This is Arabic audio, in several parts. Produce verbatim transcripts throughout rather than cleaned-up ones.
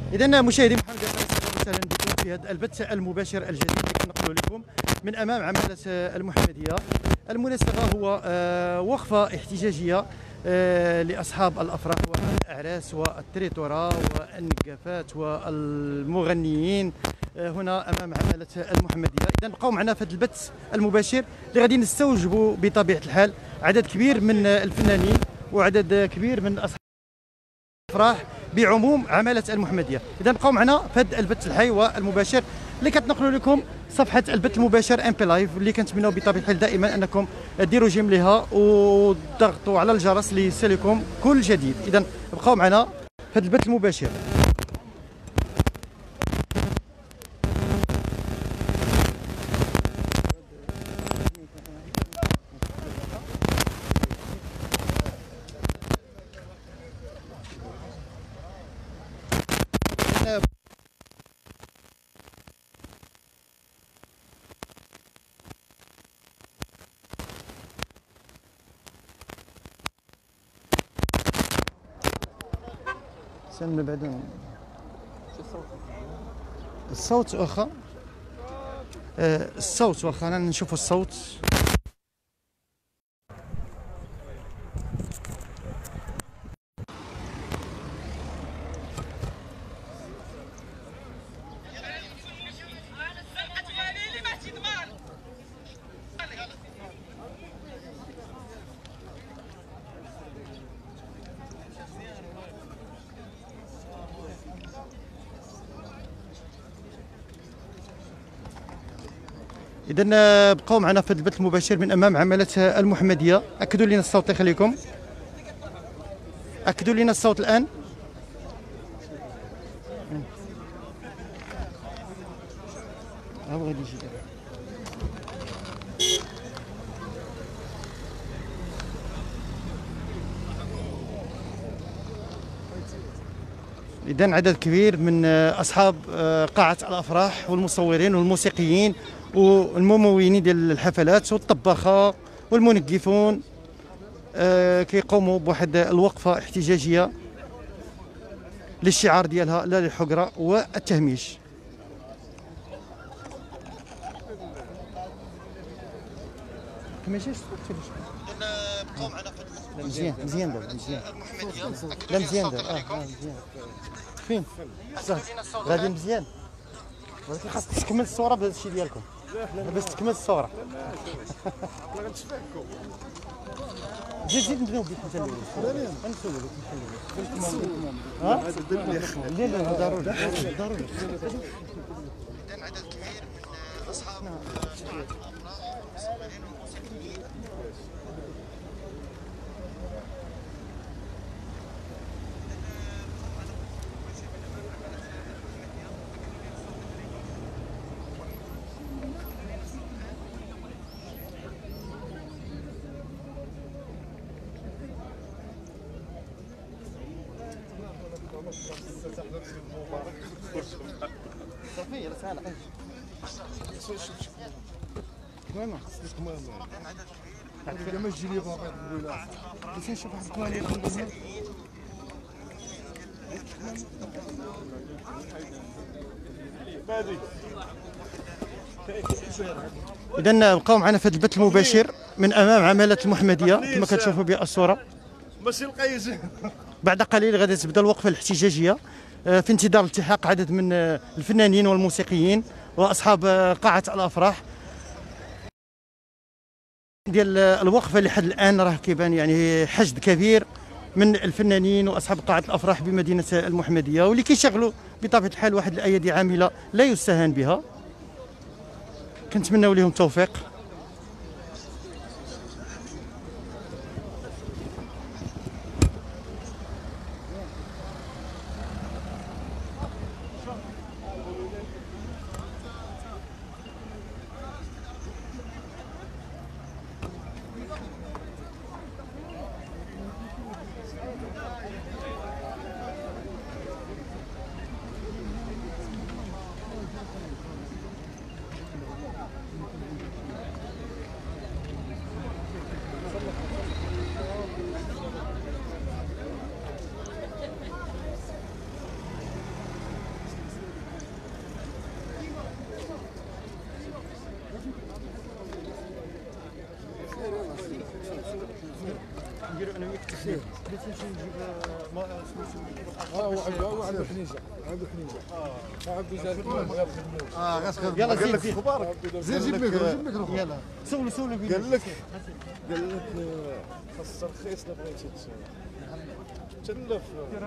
إذا مشاهدي محمد أهلا بكم في هذا البث المباشر الجديد اللي كنقلوا لكم من أمام عمالة المحمدية. المناسبة هو وقفة احتجاجية لأصحاب الأفراح والأعراس والتريتورا والنقافات والمغنيين هنا أمام عمالة المحمدية. إذا بقوا معنا في هذا البث المباشر اللي غادي نستوجبوا بطبيعة الحال عدد كبير من الفنانين وعدد كبير من أصحاب الأفراح بعموم عمالة المحمدية. إذا بقوا معنا في هذا البث الحي والمباشر اللي كتنقلوا لكم صفحة البث المباشر ام بي لايف، اللي كنتمناو بطبيعة الحال دائما أنكم ديروا جيم ليها وضغطوا على الجرس ليصلكم كل جديد. إذا بقوا معنا في هذا البث المباشر. سن بعد الصوت واخا آه الصوت واخا نشوفوا الصوت. إذا بقوا معنا في البث المباشر من أمام عمالة المحمدية. أكدوا لنا الصوت الله يخليكم، أكدوا لنا الصوت الآن. غادي يجي إذا عدد كبير من أصحاب قاعة الأفراح والمصورين والموسيقيين والممولين ديال الحفلات والطباخه والمنقفون آه كيقوموا بواحد الوقفه احتجاجيه للشعار ديالها لا للحقره والتهميش. بقاو معنا في مزيان مزيان دابا مزيان لا مزيان دابا اه مزيان فين غادي مزيان، ولكن خاصك تكمل الصوره بهذا الشيء ديالكم باش تكمل الصوره. زيد زيد نبداو بك انت الاول. غنسولك ها لا لا ضروري ضروري. اذا عدد كبير من اصحاب الافراح والمصورين والموسيقيين صافي راه سهله قيس كمامه خصك كمامه عاد ما تجي لي باغي تقول لا باش نشوف واحد الكمامه. إذا بقاو معنا في هذا البث المباشر من امام عمالة المحمدية كما كتشوفوا بالصوره. ماشي القيس. بعد قليل غادي تبدا الوقفه الاحتجاجيه في انتظار التحاق عدد من الفنانين والموسيقيين واصحاب قاعه الافراح. ديال الوقفه لحد الان راه كيبان يعني حشد كبير من الفنانين واصحاب قاعه الافراح بمدينه المحمديه، واللي كيشغلوا بطبيعه الحال واحد الايادي عامله لا يستهان بها. كنتمناو لهم التوفيق. نمشي نجيب ما ها هو عنده عنده حنيجه عنده حنيجه اه عنده زاد اه غتخدم يلاه قال لك زيد اخبارك زيد جيب ميكرو جيب ميكرو يلاه سولو سولو قال لك قال لك خاص ترخيص الا بغيتي تلف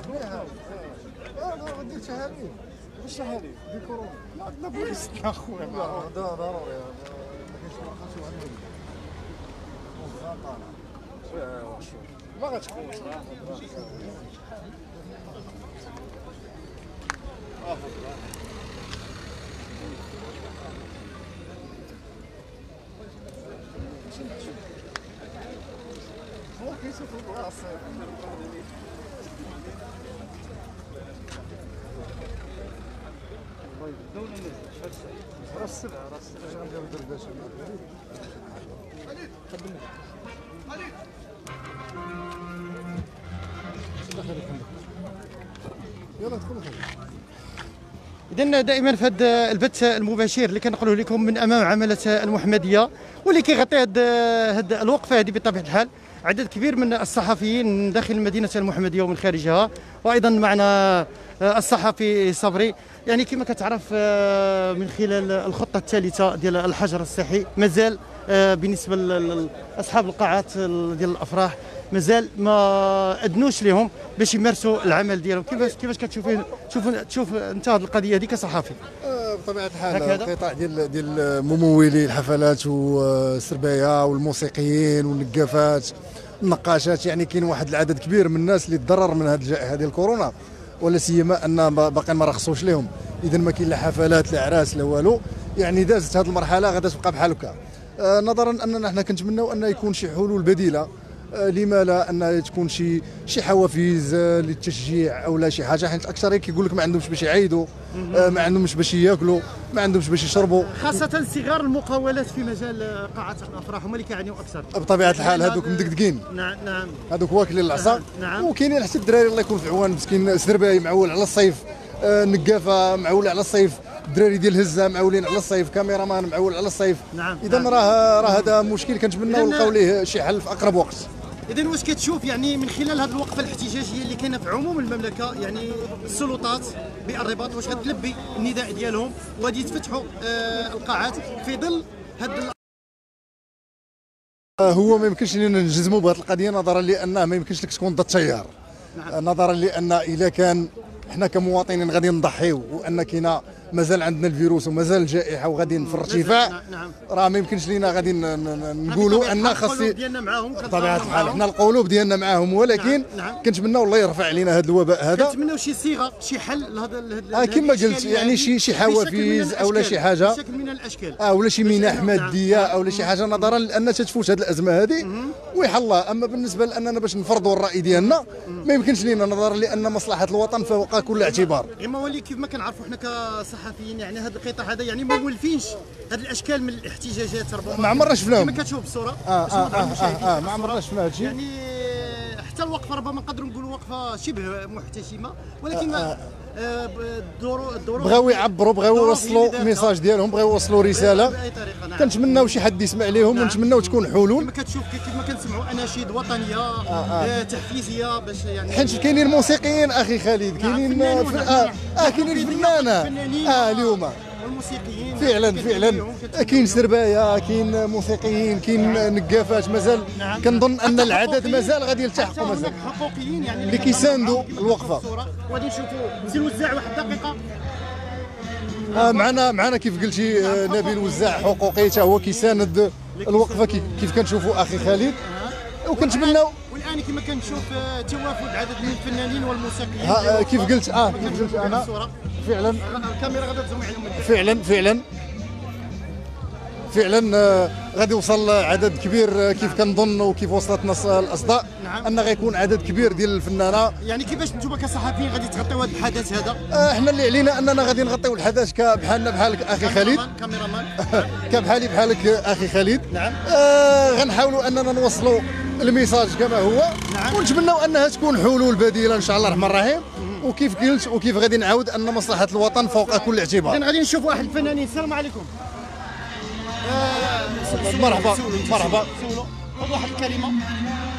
اه ما غندير شهادي واش شهادي بكورونا لا عندنا بوليس اخويا ضروري ما غتكون هو كيشوف البلاصه راس السلعه راس السلعه غنديرو دردشه يلا دخلوا اذا دائما في هذا البث المباشر اللي كنقولوا لكم من امام عماله المحمديه واللي كيغطي هذه هذه الوقفه هذه بطبيعه الحال عدد كبير من الصحفيين من داخل مدينه المحمديه ومن خارجها، وايضا معنا الصحفي صبري. يعني كما كتعرف من خلال الخطه الثالثه ديال الحجر الصحي مازال بالنسبه لاصحاب القاعات ديال الافراح مازال ما اذنوش لهم باش يمارسوا العمل ديالهم. كيفاش كيفاش كتشوف تشوف تشوف انت هذه القضيه هذه كصحفي؟ بطبيعه الحال القطاع ديال ديال ممولي الحفلات والسربايه والموسيقيين والنقافات النقاشات، يعني كاين واحد العدد كبير من الناس اللي تضرر من هذه الجائحه ديال الكورونا، ولا سيما ان باقي ما رخصوش لهم. اذا ما كاين لا حفلات لا اعراس لا والو، يعني دازت هذه المرحله غادا تبقى بحال هكا. آه نظرا اننا حنا كنتمناو ان يكون شي حلول بديله. آه لما لا ان تكون شي شي حوافز آه للتشجيع او لا شي حاجه، حيت اكثر كيقول لك ما عندهمش باش يعيدوا، آه ما عندهمش باش ياكلوا، ما عندهمش باش يشربوا، خاصه صغار المقاولات في مجال قاعات الافراح هما اللي كيعانيو اكثر بطبيعه الحال. هذوك مدقدقين، نعم نعم، هذوك واكلين العصا. نعم. وكاينين حتى الدراري الله يكون في عوان، مسكين سرباي معول على الصيف، آه نقافه معول على الصيف، الدراري ديال الهزه معولين على الصيف، كاميرامان معول على الصيف. نعم. اذا نعم. راه راه هذا مشكل كنتمناو نلقاو ليه شي حل في اقرب وقت. إذا واش كتشوف يعني من خلال هذه الوقفة الاحتجاجية اللي كاينة في عموم المملكة، يعني السلطات بالرباط واش غتلبي النداء ديالهم وغادي يتفتحوا آه القاعات في ظل هذا؟ هو ما يمكنش لنا نجزموا بهذه القضية نظرا لأنه ما يمكنش لك تكون ضد التيار. نعم. نظرا لأن إذا كان حنا كمواطنين غادي نضحيو وان كاينه مازال عندنا الفيروس ومازال الجائحه وغادي في الارتفاع، نعم. راه ما يمكنش لينا غادي نقولوا ان خاص ديالنا معاهم بطبيعه الحال، حنا القلوب ديالنا معاهم، ولكن نعم. كنتمناو الله يرفع علينا هذا الوباء هذا. كنتمناو شي صيغه شي حل لهذا اه كما قلت، يعني شي شي حوافز او لا شي حاجه شكل من الاشكال، اه ولا شي منح ماديه او لا شي حاجه نظرا لان تتفوت هذه الازمه هذه ويح الله. اما بالنسبه لاننا باش نفرضوا الراي ديالنا ما يمكنش لينا نظرا لان مصلحه الوطن فوق كل اعتبار. اما ولي كيف ما كنعرفوا حنا كصحفيين، يعني هذا القطاع هذا يعني ما مولفينش هذه الاشكال من الاحتجاجات ربما ما عمرنا شفناهم كما كتشوف بالصوره. اه اه اه, آه, آه ما عمرنا شفنا هذا الشيء. يعني حتى الوقفه ربما نقدروا نقولوا وقفه شبه محتشمه، ولكن آه آه الدور الدور بغاو يعبروا، بغاو يوصلوا الميساج ديالهم، بغاو يوصلوا رساله باي طريقه. نعم. كنتمناو شي حد يسمع لهم، نعم. ونتمناو تكون حلول. كما كتشوف كما كنسمعوا اناشيد وطنيه آه آه. آه تحفيزيه باش يعني حيت كاينين موسيقيين اخي خالد، كاينين نعم. ف... اه, آه كاينين فنانه اه اليوم والموسيقيين فعلا فعلا كاين سربايه، كاين موسيقيين، كاين نقافات مازال. نعم. كنظن ان العدد مازال غادي يلتحقوا مازال حقوقيين يعني اللي كيساندوا الوقفه. وغادي نشوفوا نزيد وزاع واحد الدقيقه. آه معنا معنا كيف قلتي آه نبيل وزاع حقوقي حتى هو كيساند الوقفه كيف كنشوفوا اخي خالد، وكنتمناو والان كما كنشوف توافد عدد من الفنانين والموسيقيين. آه كيف قلت اه كيف قلت انا فعلا الكاميرا غادا تزوم عليهم فعلا فعلا فعلا آه غادي يوصل عدد كبير آه كيف كنظن وكيف وصلتنا الاصداء. نعم. ان غيكون عدد كبير ديال الفنانه. يعني كيفاش نتوما كصحفيين غادي تغطيو هذا الحدث هذا؟ آه حنا اللي علينا اننا غادي نغطيو الحدث كبحالنا بحالك اخي خالد، كاميرامان كبحالي بحالك اخي خالد. نعم. آه غنحاولوا اننا نوصلوا الميساج كما هو. نعم. ونتمناو انها تكون حلول بديله ان شاء الله الرحمن الرحيم. وكيف قلت وكيف غادي نعاود ان مصلحه الوطن فوق كل اعتبار. اذا غادي نشوف واحد الفنانين. السلام عليكم. آه مرحبا مرحبا. سولوا خذ واحد الكلمه.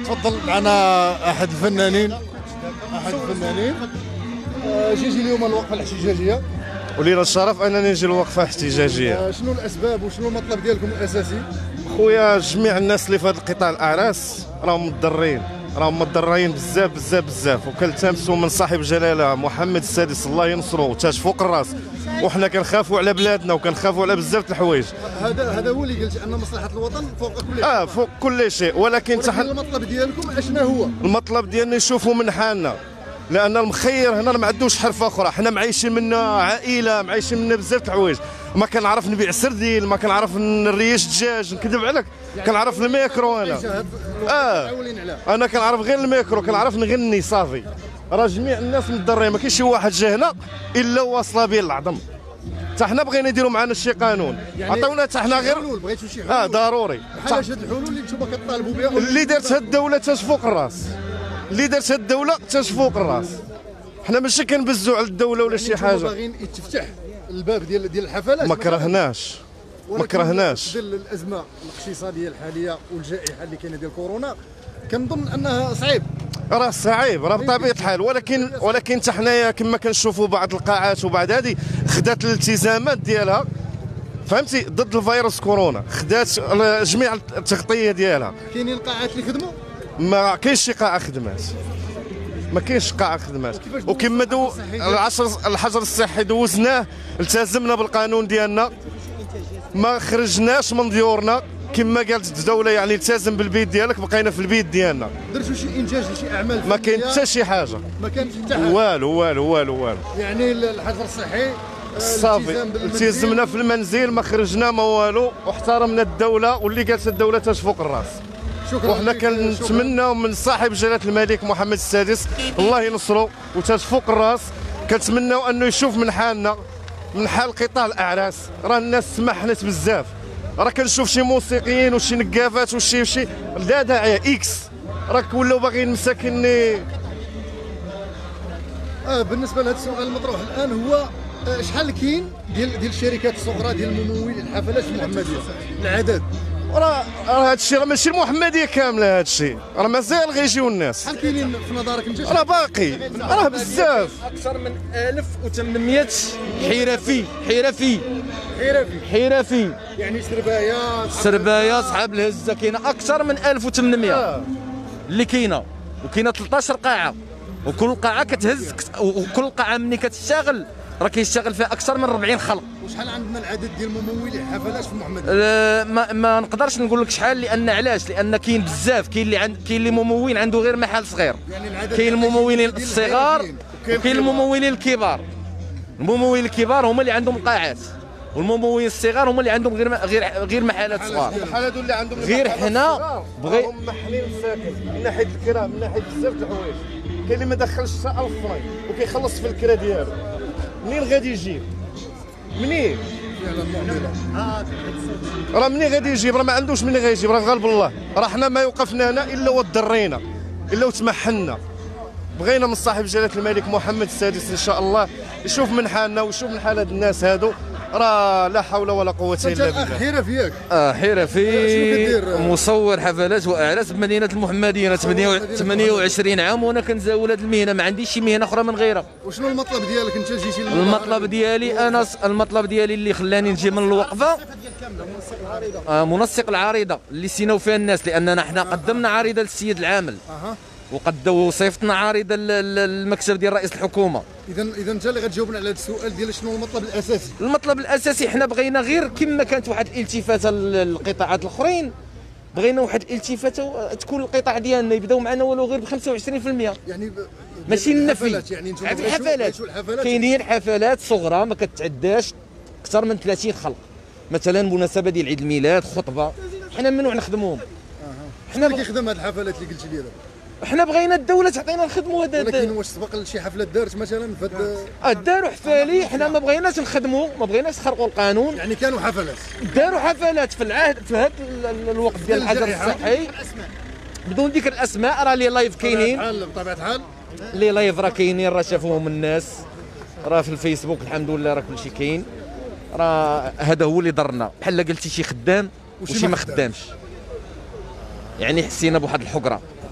تفضل معنا احد الفنانين احد الفنانين آه، جيجي اليوم الوقفه الاحتجاجيه. ولينا الشرف انني نجي الوقفه احتجاجيه. آه، شنو الاسباب وشنو المطلب ديالكم الاساسي؟ خويا جميع الناس اللي في هذا القطاع الاعراس راهم مضرين، راهم مضرين بزاف بزاف بزاف، وكنلتمسوا من صاحب الجلاله محمد السادس الله ينصرو تاج فوق الراس، وحنا كنخافوا على بلادنا وكنخافوا على بزاف د الحوايج. هذا هذا هو اللي قلت ان مصلحه الوطن فوق كل شيء. اه فوق كل شيء، ولكن, ولكن تحن... المطلب ديالكم اشنا هو؟ المطلب ديالنا يشوفوا من حالنا، لان المخير هنا ما عندوش حرفه اخرى، حنا معيشين منا عائله، معيشين منا بزاف د الحوايج، ما كنعرف نبيع سردين، ما كنعرف نريش الدجاج، نكذب عليك، يعني كنعرف الميكرو انا. اه انا كنعرف غير الميكرو، كنعرف نغني صافي. راه جميع الناس متضررين، ما كاينش شي واحد جا هنا الا واصله به العظم. حتى حنا بغينا نديروا معنا شي قانون، يعني عطيونا حتى حنا غير حلول، بغيتوا شي حلول؟ اه ضروري. بحال هاد الحلول اللي نتوما كطالبوا بها اللي دارتها الدوله تاج فوق الراس، اللي دارتها الدوله تاج فوق الراس. حنا ماشي كنبزوا على الدوله ولا شي حاجه، باغيين يتفتح الباب ديال ديال الحفلات. ما كرهناش ما كرهناش في ظل الازمه الاقتصاديه الحاليه والجائحه اللي كاينه ديال كورونا، كنظن انها صعيب. راه صعيب، راه بطبيعه الحال، ولكن ولكن حتى حنايا كما كنشوفوا بعض القاعات وبعد هذه خدات الالتزامات ديالها، فهمتي، ضد الفيروس كورونا، خدات جميع التغطيه ديالها. كاينين قاعات اللي خدموا؟ ما كاينش شي قاعه خدمات، ما كاينش قاعه خدمات. وكما دو العشر الحجر الصحي دوزناه، التزمنا بالقانون ديالنا، ما خرجناش من ديورنا كما قالت الدوله، يعني التزم بالبيت ديالك، بقينا في البيت ديالنا. درتوا شي انجاز لشي اعمال؟ ما كاين حتى شي حاجه، ما كانش حتى حاجه، والو والو والو والو. يعني الحجر الصحي صافي التزمنا في المنزل، ما خرجنا ما والو، واحترمنا الدوله واللي قالت الدوله تاج فوق الراس. شكرا. وحنا كنتمناو من صاحب جلاله الملك محمد السادس الله ينصرو وتاج فوق الراس، كنتمناو انه يشوف من حالنا، من حال قطاع الاعراس. راه الناس سمحنت بزاف، راه كنشوف شي موسيقيين وشي نقافات وشي وشي لا داعي اكس، راك ولاو باغيين مساكن. اه بالنسبه لهذا السؤال المطروح الان هو آه شحال كاين ديال ديال الشركات الصغرى ديال الممولين الحفلات المحمديه العدد؟ راه راه هذا الشيء راه ماشي المحمديه كامله، هذا الشيء راه مازال غيجيو الناس. شحال كاينين في نظرك انت؟ راه باقي، راه بزاف، اكثر من ألف وثمانمائة حرفي حرفي حرفي حرفي يعني سربايه سربايه صحاب الهزه، كاينه اكثر من ألف وثمانمائة آه. اللي كاينه، وكاينه ثلاثطاش قاعه، وكل قاعه كتهز، وكل قاعه ملي كتشتغل راه كيشتغل فيها اكثر من أربعين خلق. وشحال عندنا العدد ديال ممولي الحفلات في المحمديه؟ أه ما, ما نقدرش نقول لك شحال، لان علاش؟ لان كاين بزاف، كاين اللي عند كاين اللي ممول عنده غير محل صغير، يعني كاين الممولين الصغار وكاين الممولين الكبار. الممولين الكبار هما اللي عندهم قاعات، والممولين الصغار هما اللي عندهم غير غير غير محلات صغار. بحال هادو اللي عندهم غير حنا بغي هم محلين مساكن من ناحيه الكرا، من ناحيه بزاف د الحوايج. كاين اللي ما دخلش حتى ألف فرنك وكيخلص في الكرا ديالو، منين غادي يجيب؟ منين؟ راه منين غادي يجيب؟ راه ما عندوش منين غيجيب، راه في غالب الله. راه حنا ما يوقفنا هنا الا وتضرينا، الا وتمحنا. بغينا من صاحب جلاله الملك محمد السادس ان شاء الله يشوف من حالنا ويشوف من حال هاد الناس هادو، راه لا حول ولا قوه الا بالله. حرفي ياك؟ اه حرفي، مصور حفلات واعراس بمدينه المحمديه. انا ثمانية وعشرين عام وانا كنزاول هذه المهنه، ما عنديش شي مهنه اخرى من غيرها. وشنو المطلب ديالك انت جيتي؟ المطلب ديالي انا المطلب ديالي اللي خلاني نجي من الوقفه آه منسق العريضه اللي سيناو فيها الناس، لاننا حنا قدمنا عريضه للسيد العامل اها وقد وصيفطنا عريضه للمكتب ديال رئيس الحكومه. اذا اذا انت اللي غتجاوبنا على هذا السؤال ديال شنو المطلب الاساسي؟ المطلب الاساسي حنا بغينا غير كما كانت واحد الالتفاته للقطاعات الاخرين، بغينا واحد الالتفاته تكون القطاع ديالنا يبداو معنا ولو غير ب خمسة وعشرين بالمئة، يعني ماشي النفي. يعني انتم الحفلات كاينين حفلات صغرى ما كتعداش اكثر من ثلاثين خلق، مثلا مناسبه ديال عيد الميلاد، خطبه، حنا ممنوع نخدموهم. حنا اللي كيخدم هذه الحفلات اللي قلتي لي دابا؟ حنا بغينا الدوله تعطينا نخدموا هذا. ولكن واش سبق لشي حفله دارت مثلا في هذا؟ اه داروا حفالي، حنا ما بغيناش نخدموا، ما بغيناش نخرقوا القانون. يعني كانوا حفلات؟ داروا حفلات في العهد في هذا الوقت ديال الحجر الصحي بدون ذكر الاسماء. راه لي لايف كاينين بطبيعه الحال، لي لايف راه كاينين، راه شافوهم الناس، راه في الفيسبوك الحمد لله راه كلشي كاين. راه هذا هو اللي ضرنا، بحال قلتي شي خدام وشي ما خدامش، يعني حسينا بواحد الحقره.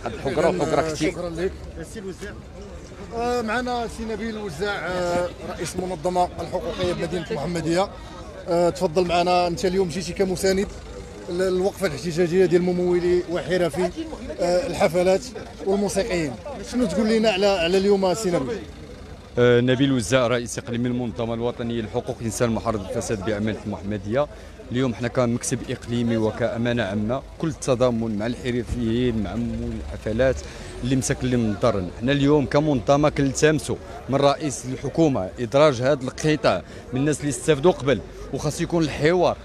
واحد الحقره وحقره كثير. شكرا لك السي الوزاع. آه معنا سي نبيل الوزاع آه رئيس المنظمه الحقوقيه بمدينه المحمديه. آه تفضل معنا، انت اليوم جيتي كمساند الوقفه الاحتجاجيه ديال ممولي وحرفي آه الحفلات والموسيقيين، شنو تقول لنا على على اليوم سي نبيل؟ آه نبيل وزاع رئيس اقليمي المنظمه الوطنيه لحقوق الانسان محاربه الفساد بعماله المحمديه. اليوم حنا كمكتب اقليمي وكامانه عامه كل التضامن مع الحرفيين مع ممول الحفلات اللي مسكلين من الضرن. حنا اليوم كمنظمه كنلتمسوا من رئيس الحكومه ادراج هذا القطاع من الناس اللي استفدوا قبل، وخاص يكون الحوار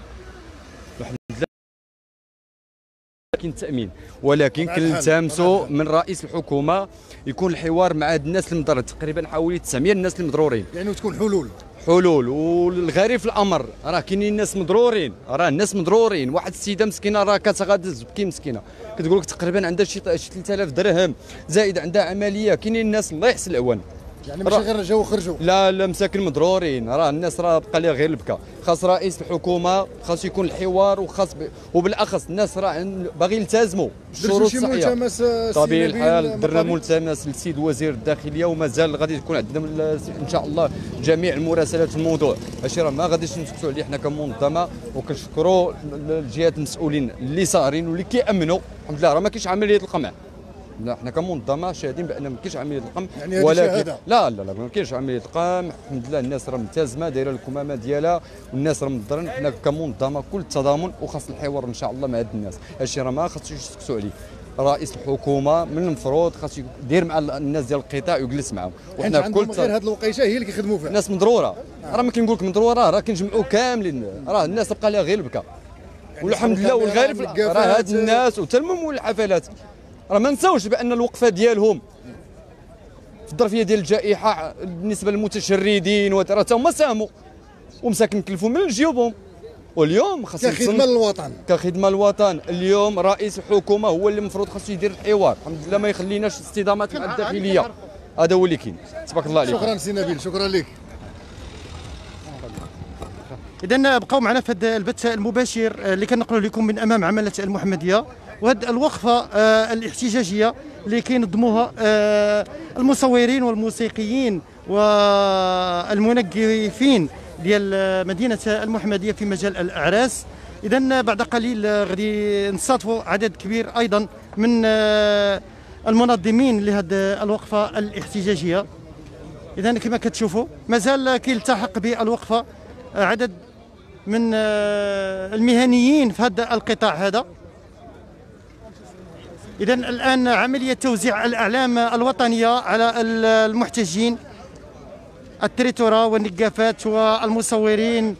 كاين التامين، ولكن كنلتمسوا من رئيس الحكومه يكون الحوار مع هاد الناس المضرين، تقريبا حوالي تسعمية الناس المضرورين، يعني تكون حلول حلول. والغريب في الامر راه كاينين ناس مضرورين، راه الناس مضرورين. واحد السيده مسكينه راه كتغادر تبكي مسكينه، كتقول لك تقريبا عندها شي ثلاثة آلاف درهم زائد عندها عمليه. كاينين الناس الله يحسن العوان، يعني ماشي غير رجعوا وخرجوا، لا لا مساكن مضرورين. راه الناس راه بقى لها غير البكا. خاص رئيس الحكومه خاص يكون الحوار، وخاص ب... وبالاخص الناس راه باغي يلتزموا الشروط الصحيه. طبيعي الحال درنا ملتمس للسيد وزير الداخليه، ومازال غادي تكون عندنا ان شاء الله جميع المراسلات في الموضوع. هادشي راه ما غاديش نسكتوا عليه حنا كمنظمه، وكنشكروا الجهات المسؤولين اللي صارين واللي كيامنوا. الحمد لله راه ما كاينش عمليه القمع. لا حنا كمنظمه شاهدين بان ما كاينش عمليه القمع، يعني ولكن لا لا لا ما كاينش عمليه القمع. الحمد لله الناس راه ملتزمه دايره الكمامه ديالها، والناس راه مضرين. حنا كمنظمه كل التضامن، وخاص الحوار ان شاء الله مع هاد الناس. هادشي راه ما خاصوش يسكتوا عليه. رئيس الحكومه من المفروض خاص يدير مع الناس ديال القطاع ويجلس معاهم. وحنا كل غير هاد الوقيته هي اللي كيخدموا فيها الناس مضروره. راه ما كنقول لك مضروره، راه كنجمعوا كاملين. راه الناس بقى لها غير البكا، يعني والحمد لله. والغريب راه هاد الناس وحتى الممول الحفلات راه ما نساوش بان الوقفه ديالهم في الظرفيه ديال الجائحه بالنسبه للمتشردين راه تا هما ساهموا ومساكن كلفوا من جيوبهم. واليوم خاص كخدمه للوطن كخدمه للوطن. اليوم رئيس الحكومه هو اللي المفروض خاصو يدير الحوار. الحمد لله ما يخليناش اصطدامات مع الداخليه. هذا هو اللي كاين. تبارك الله عليك. شكرا سي نبيل، شكرا لك. اذا بقاو معنا في هذا البث المباشر اللي كنقلوا لكم من امام عماله المحمديه، وهذه الوقفه آه الاحتجاجيه اللي كينظموها آه المصورين والموسيقيين والمنقفين ديال مدينه المحمديه في مجال الاعراس. اذا بعد قليل غادي نستضيفوا عدد كبير ايضا من آه المنظمين لهذه الوقفه الاحتجاجيه. اذا كما كتشوفوا مازال كيلتحق بالوقفه عدد من المهنيين في هذا القطاع هذا. إذا الآن عملية توزيع الأعلام الوطنية على المحتجين التريتورا والنقافات والمصورين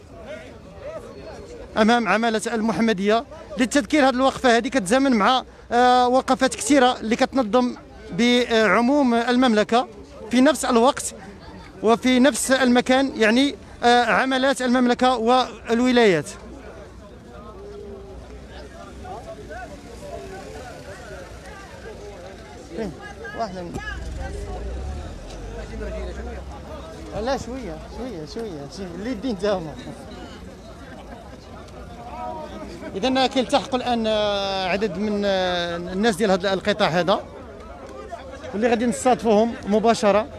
أمام عمالة المحمدية. للتذكير هذه الوقفة هذه كتزامن مع وقفات كثيرة اللي كتنظم بعموم المملكة في نفس الوقت وفي نفس المكان، يعني عملات المملكة والولايات. واحدة لا شوية شوية شوية اللي الدين تاهما. إذا كيلتحقوا الآن عدد من الناس ديال هذا القطاع هذا واللي غادي نستضيفوهم مباشرة.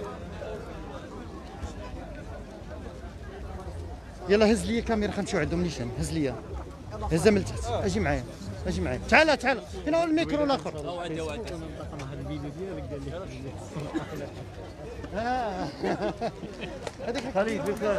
يلا هز لي الكاميرا خلينا نمشيو عندهم نيشان. هز لي هزها من التحت. اجي معايا اجي معايا تعال تعال. فين هو الميكرو الاخر؟ هذيك خليل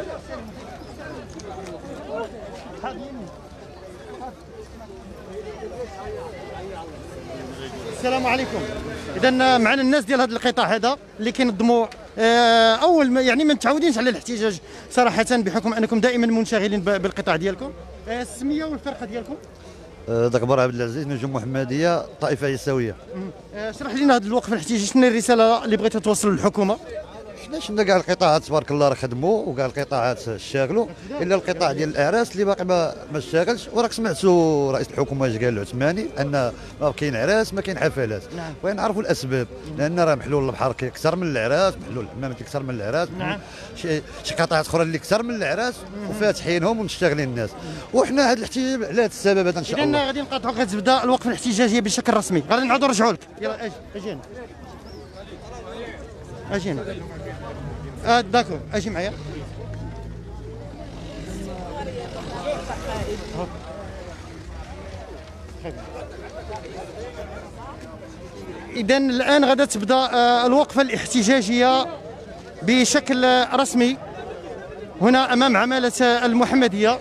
السلام عليكم. اذا معنا الناس ديال هذا القطاع هذا اللي كينظموا اول ما يعني ما متعودينش على الاحتجاج صراحه، بحكم انكم دائما منشغلين بالقطاع ديالكم. السميه والفرقه ديالكم؟ دكبر عبد العزيز، نجوم محمديه، طائفه يساويه. اشرح لنا هذه الوقفه الاحتجاجيه، شنو الرساله اللي بغيتوا توصلوا للحكومه؟ حنا شفنا كاع القطاعات تبارك الله راه خدموا وكاع القطاعات اشتغلوا الا القطاع ديال الاعراس اللي باقي ما ما اشتغلش. وراك سمعتوا رئيس الحكومه اش قال العثماني ان ما كاين عراس ما كاين حفلات. نعم. بغينا نعرفوا الاسباب لان راه محلول البحر كيكثر من العراس، محلول الحمامات كيكثر من العراس. نعم. شي شي قطاعات اخرى اللي كثر من العراس وفاتحينهم ومشتغلين الناس. وحنا هذا الاحتجاج على هذا السبب هذا ان شاء الله. اذا غادي نقاطعوك، غتبدا الوقفه الاحتجاجيه بشكل رسمي. غادي نعاودوا نرجعوا لك. يلا اجي اجي هنا اجي هنا. اه داكور اجي معايا. اذا الان غادا تبدا آه الوقفه الاحتجاجيه بشكل رسمي هنا امام عماله المحمديه.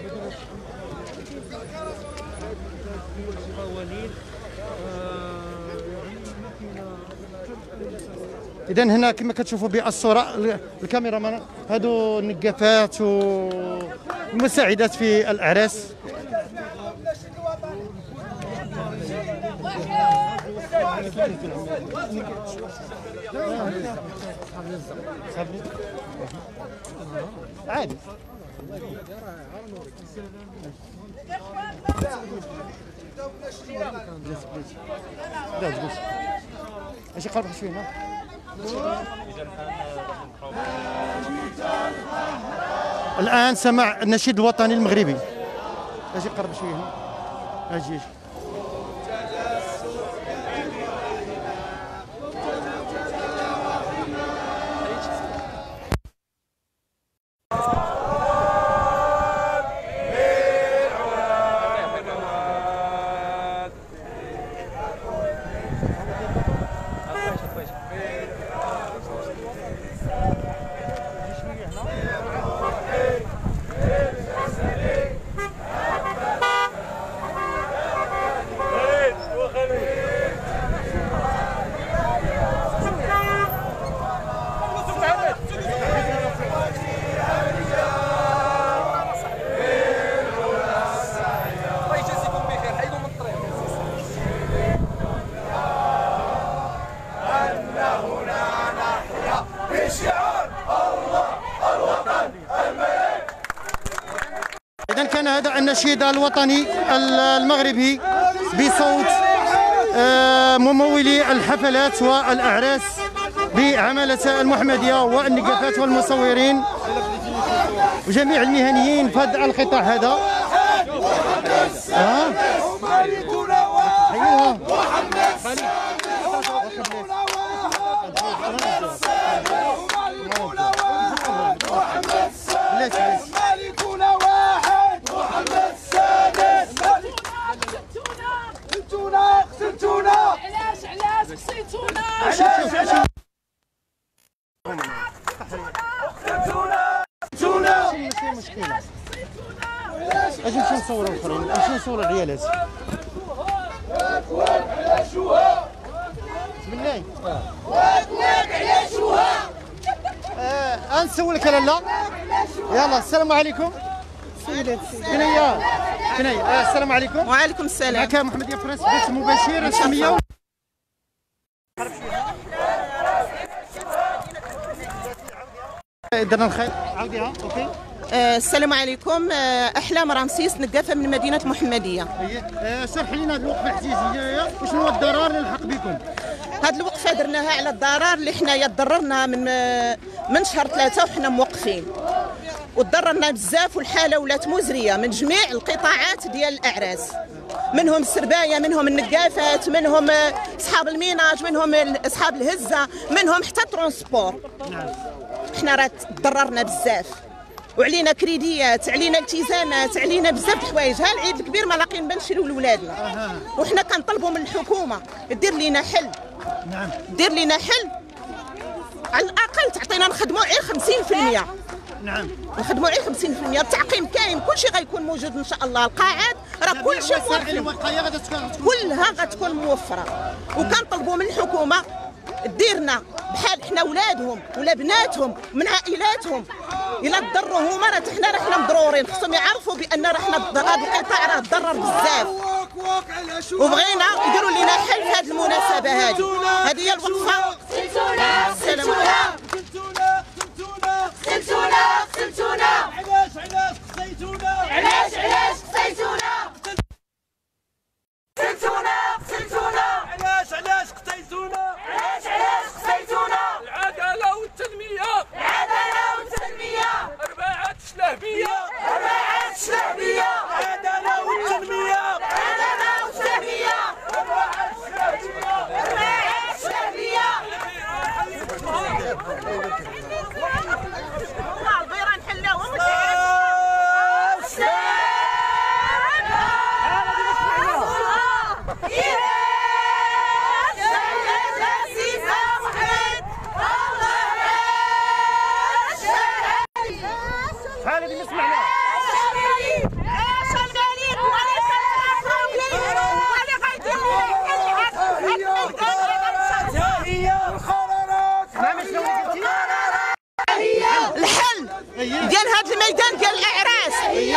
إذا هنا كما كتشوفوا بالصورة الكاميرا هادو النقافات والمساعدات في الأعراس. عادي اجي قرب شويه. الآن سمع النشيد الوطني المغربي. اجي قرب شويه هنا. اجي اجي إذا كان هذا النشيد الوطني المغربي بصوت ممولي الحفلات والأعراس بعمالة المحمدية والنقافات والمصورين وجميع المهنيين في هذا القطاع هذا. ها ايوه مالكنا واحد محمد السادس. قتلتونا قتلتونا علاش علاش قصيتونا علاش قتلتونا قتلتونا ماشي مشكلة. اجي نمشي نصور الاخرين، نمشي نصور الريالات. واك واك على شوها بسم الله. واك واك على شوها. آه نسولك لاله. يلا السلام عليكم سيدتي. كنيا كنيا آه السلام عليكم. وعليكم السلام. معك محمديه فرنسا بث مباشر رسميه. درنا الخير عاوديها. اوكي آه السلام عليكم. آه احلام رمسيس نقافه من مدينه محمديه. آه شرحي لنا هذه الوقفه الاحتجاجيه وشنو هو الضرر اللي لحق بكم؟ هذه الوقفه درناها على الضرر اللي حنايا تضررنا من من شهر ثلاثه وحنا موقفين وتضررنا بزاف والحاله ولات مزريه من جميع القطاعات ديال الاعراس، منهم السربايه، منهم النقافات، منهم اصحاب الميناج، منهم اصحاب الهزه، منهم حتى ترونسبور. حنا راه تضررنا بزاف وعلينا كريديات، علينا التزامات، علينا بزاف د الحوايج. ها العيد الكبير ما لاقيين باش نشريو لولادنا وحنا كنطلبوا من الحكومه دير لينا حل. نعم دير لينا حل على الاقل تعطينا نخدموا غير خمسين بالمئة. نعم نخدموا غير خمسين بالمئة. التعقيم كاين، كلشي غيكون موجود ان شاء الله. القاعات راه كلشي كلها غتكون موفره وكنطلبوا من الحكومه ديرنا بحال حنا ولادهم ولا بناتهم من عائلاتهم. الا تضروا هما راه حنا راه حنا مضرورين، خصهم يعرفوا بان راه حنا هذا القطاع راه تضرر بزاف وبغينا يديروا لنا حل في هذه المناسبه هذه. هذه هي الوقفه. السلام عليكم. شحال هذه سمعنا الحل ديال هذا الميدان ديال الاعراس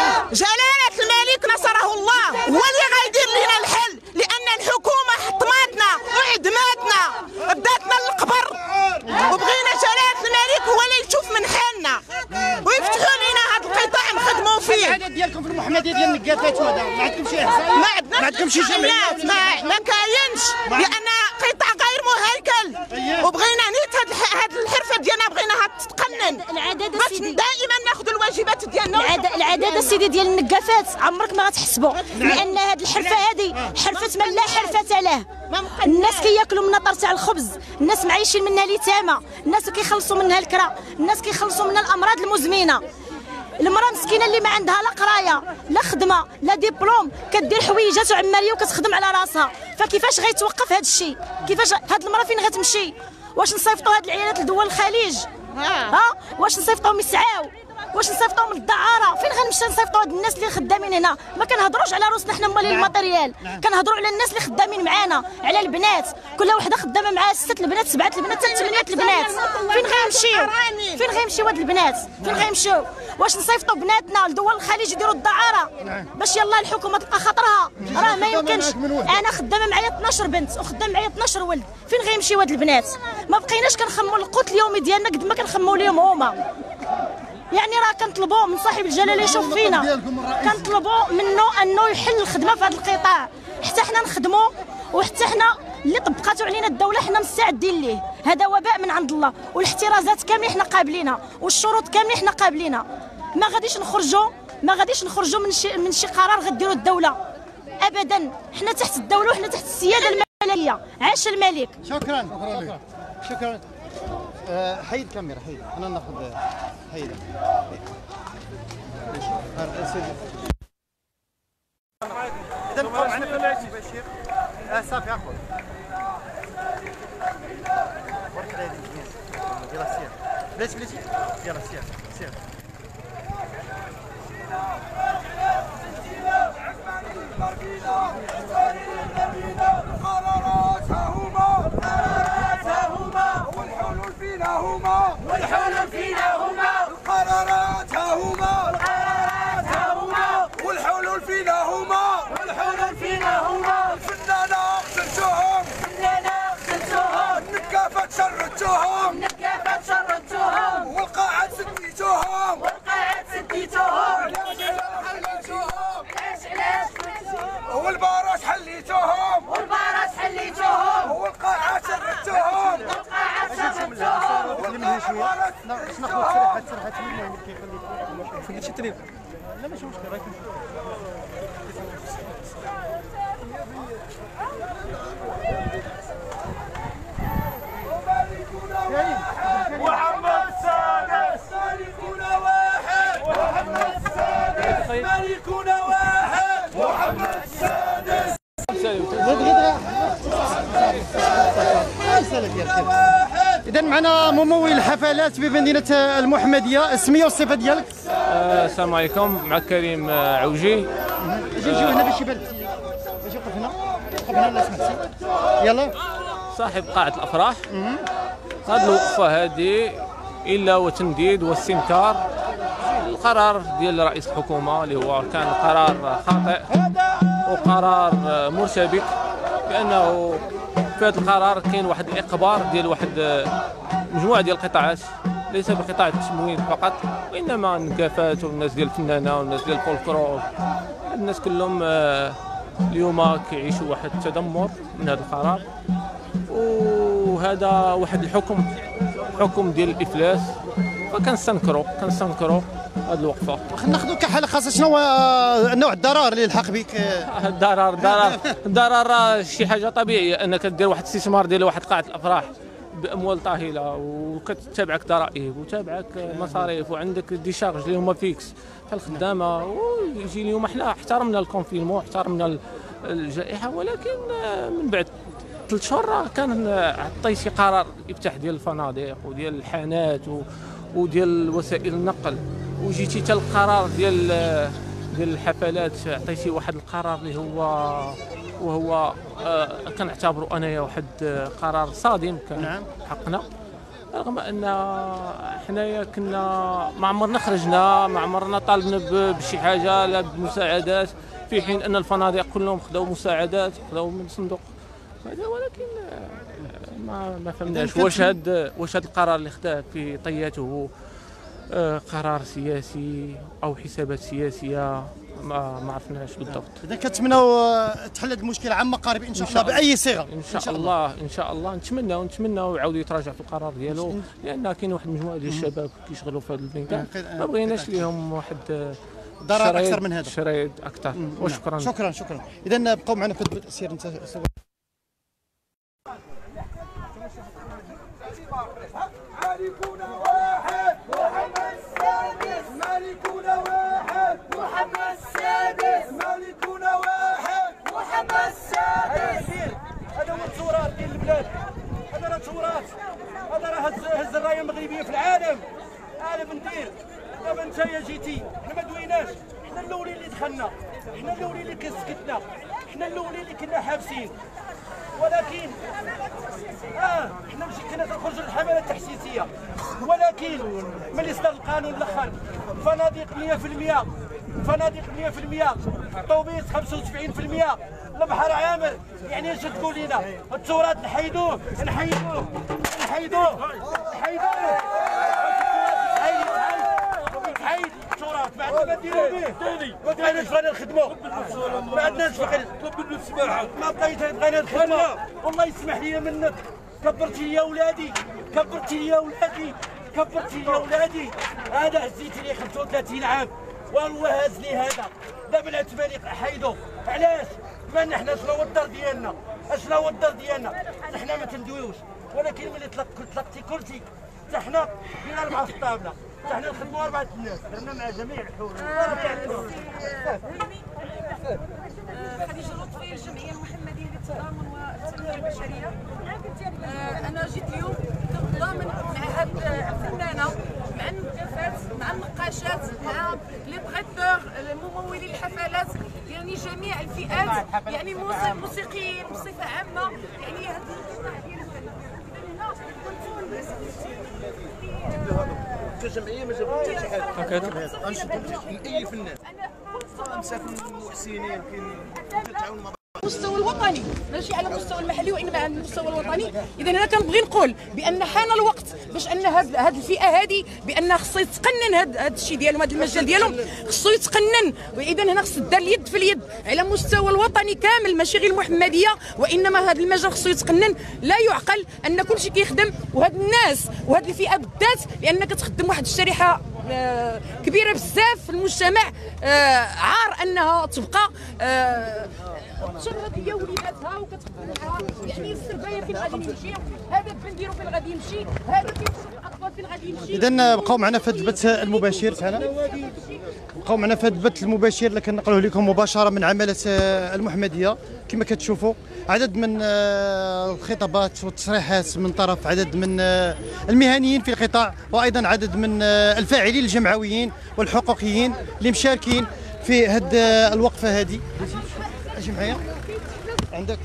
جلاله الملك نصره الله هو اللي غيدير لنا الحل، لان الحكومه حطماتنا وعدماتنا بداتنا للقبر، وبغينا جلاله الملك هو اللي يشوف من حالنا ويفتحوا لنا هذا القطاع نخدموا فيه. العدد ديالكم في المحمديه ديال النقافات وهذا ما عندكم شي احصائيات؟ ما عندنا ما عندكم شي جمعيات؟ ما, ما كاينش، لان قطاع غير مهيكل، وبغينا نيت هذه الحرفه ديالنا بغيناها تتقنن العدد باش دائما ناخذ الواجبات ديالنا. العدد العدد السيدي ديال النقافات عمرك ما غتحسبوا، لان هذه الحرفه هذه حرفه من لا حرفه له. الناس كياكلوا منها طرت على الخبز، الناس معايشين منها اليتامى، الناس كيخلصوا منها الكرا، الناس كيخلصوا منها الامراض المزمنه. المراه مسكينه اللي ما عندها لا قرايه لا خدمه لا ديبلوم، كدير حويجات وعماليه وكتخدم على راسها، فكيفاش غيتوقف هذا الشيء؟ كيفاش هاد المراه فين غتمشي؟ واش نصيفطوا هاد العيالات لدول الخليج؟ ها واش نصيفطوهم يسعاو؟ واش نصيفطوهم للدعاره؟ فين غنمشي نصيفطوا هاد الناس اللي خدامين هنا؟ ما كنهضروش على روسنا حنا مالين الماتيريال، كنهضروا على الناس اللي خدامين معانا، على البنات، كل وحده خدامه معاها ستة البنات سبعة البنات حتى ثمانية البنات. فين غيمشيو؟ فين غيمشيو هاد البنات؟ فين غيمشيو؟ واش نصيفطوا بناتنا لدول الخليج يديروا الدعاره باش يلاه الحكومه تلقى خاطرها؟ راه ما يمكنش. انا خدامه معايا اثناش بنت وخدام معايا اثناش ولد، فين غيمشيو هاد البنات؟ ما بقيناش كنخموا القوت اليومي ديالنا قد ما كنخموا ليهم هما. يعني راه كنطلبوا من صاحب الجلاله يشوف فينا، كنطلبوا منه انه يحل الخدمه في هذا القطاع حتى حنا نخدموا، وحتى حنا اللي طبقاتو علينا الدوله حنا مستعدين ليه. هذا وباء من عند الله، والاحترازات كاملين حنا قابلينها، والشروط كاملين حنا قابلينها. ما غاديش نخرجوا ما غاديش نخرجوا من شي من شي قرار غديروا الدوله ابدا. حنا تحت الدوله وحنا تحت السياده الملكيه. عاش الملك. شكرا شكرا شكرا. أه حيد الكاميرا، حيد انا ناخذ حيدها. اذا بقاو معنا في المباشر. اه صافي اخويا. يلا سير. بلاتي بلاتي. يلا سير سير. القرارات ها هما القرارات ها هما والحلول فينا هما والحلول فينا هما القرارات ها هما القرارات ها هما والحلول فينا هما والحلول فينا هما الفنانة قتلتوهم الفنانة قتلتوهم النقافات شردتوهم النقافات شردتوهم والقاعات سديتوهم والقاعات سديتوهم والباراج حليتوهم والباراج حليتوهم والقاعات شردتوهم والقاعات شردتوهم والقاعات ناخذ شريحه شريحه المهم كيخليكم في شي تريب. لا ماشي مشكل راك محمد السادس ملكنا واحد محمد السادس ملكنا واحد محمد السادس. إذا معنا ممول الحفلات بمدينة المحمدية، السمية والصفة ديالك؟ السلام عليكم، مع كريم عوجي. جي جيو هنا باش يبان باش يوقف هنا، وقف هنا لو سمحتي. يلا. صاحب قاعة الأفراح. هذه الوقفة هذه إلا وتنديد واستنكار القرار ديال رئيس الحكومة اللي هو كان قرار خاطئ وقرار مرتبك، بأنه في هذا القرار كاين واحد الإقبار ديال واحد مجموعة ديال القطاعات، ليس بقطاع التموين فقط، وإنما النقافات والناس ديال الفنانة والناس ديال الفولكلور، الناس كلهم اليوم كيعيشوا واحد التدمر من هذا القرار. وهذا واحد الحكم حكم ديال الافلاس، فكنستنكروا كنستنكروا هذه الوقفه. ناخذوا كحاله خاصه شنو هو نوع الضرر اللي يلحق بك؟ الضرر الضرر الضرر شي حاجه طبيعيه انك دير واحد الاستثمار ديال واحد قاعه الافراح باموال طاهله وكتتابعك ضرائب وتابعك مصاريف وعندك ديشارج اللي هما فيكس بحال الخدامه، ويجي اليوم حنا احترمنا الكونفينمون احترمنا الجائحه، ولكن من بعد ثلاث شهور راه كان عطي شي قرار افتتاح ديال الفنادق وديال الحانات وديال وسائل النقل، وجيتي حتى القرار ديال ديال الحفلات عطيتي واحد القرار اللي هو وهو آه كنعتبروا انايا واحد قرار صادم كان نعم. حقنا، رغم ان حنايا كنا ما عمرنا خرجنا، ما عمرنا طالبنا بشي حاجه لا بمساعدات، في حين ان الفنادق كلهم خداو مساعدات خداو من صندوق هذا، ولكن ما ما فهمناش واش هذا واش هذا القرار اللي خداه في طياته قرار سياسي او حسابات سياسيه، ما ما عرفناش بالضبط. اذا كنتمناو تحل هذا المشكل عما قريب ان شاء الله باي صيغه. ان شاء, شاء الله ان شاء الله نتمناو نتمناو يعاودوا يتراجع في القرار ديالو، لان كاين واحد المجموعه ديال الشباب كيشغلوا في هذا الميدان، ما بغيناش ليهم واحد ضرر اكثر من هذا، شرائط اكثر. وشكرا شكرا شكرا. اذا بقوا معنا في السير انت مالكنا واحد محمد السادس، مالكنا واحد محمد السادس، مالكنا واحد محمد السادس. هذا هو التراث ديال البلاد، هذا راه تراث، هذا راه هز هز الرايه المغربيه في العالم. انا بندير دابا انت يا جيتي حنا ما دويناش، حنا الاولين اللي دخلنا، حنا الاولين اللي كسكتنا، حنا الاولين اللي كنا حابسين، ولكن اه حنا ماشي كنا تنخرجوا للحملات التحسيسيه، ولكن ملي صدر القانون الاخر فنادق مية في المية، فنادق مية في المية، طوبيس خمسة وسبعين في المية، البحر عامر، يعني اش تقول لنا؟ التراث نحيدوه نحيدوه نحيدوه نحيدوه حيد التراث، ما عندنا ما نديرو به، ما بغيناش بغينا نخدمو، ما عندناش بغينا طلبوا السماحه، ما بقيت بغينا نخدمو، والله يسمح لي منك، كبرتي لي ولادي، كبرتي لي ولادي، كبرتي لي ولادي، هذا هزيتي لي خمسة وثلاثين عام، والله هاز لي هذا، دابا العتباني حيدو، علاش؟ بان حنا شنو هو الدار ديالنا، اشنو هو الدار ديالنا، حنا ما تندويوش، ولكن ملي طلقتي كرسي حتى حنا بينا مع الطابله، حتى حنا نخدموا أربعة الناس، درنا مع جميع الحروب. خديجة لطفي، الجمعية المحمدية للتضامن والتنمية البشرية. أنا جيت اليوم كنتضامن مع هاد الفنانة، مع النقاشات، مع النقاشات، مع لي بريتور، ممولي الحفلات، يعني جميع الفئات، يعني موسيقيين بصفة عامة، يعني هاد الجمعيه ما جابوش شي حاجه هكذا انشطوا اي فنان مساكن المحسنين كاين تعاون مع المستوى الوطني، ماشي على المستوى المحلي وانما على المستوى الوطني. اذا انا كنبغي نقول بان حان الوقت باش ان هاد هاد الفئه هذه بان خصو يتقنن هاد هاد الشيء ديالهم، هاد المجال ديالهم خصو يتقنن، واذا هنا خص دار اليد في اليد على المستوى الوطني كامل، ماشي غير المحمديه، وانما هاد المجال خصو يتقنن. لا يعقل ان كل شيء كيخدم، وهاد الناس وهاد الفئه بالذات لان كتخدم واحد الشريحه آه كبيره بزاف في المجتمع، آه عار انها تبقى آه تشرد هي وليداتها وكتخدم معها، يعني السربايه فين غادي نمشيو، هذا البنديرو فين غادي يمشي، هذا كيفشوا الاطفال فين غادي يمشي. اذا بقاو معنا في هذا البث المباشر تاعنا، بقاو معنا في هذا البث المباشر اللي كنقلوه لكم مباشره من عماله المحمديه. كما كتشوفوا عدد من الخطابات والتصريحات من طرف عدد من المهنيين في القطاع، وايضا عدد من الفاعلين الجمعويين والحقوقيين اللي مشاركين في هذه الوقفه هذه. اجي معايا عندك.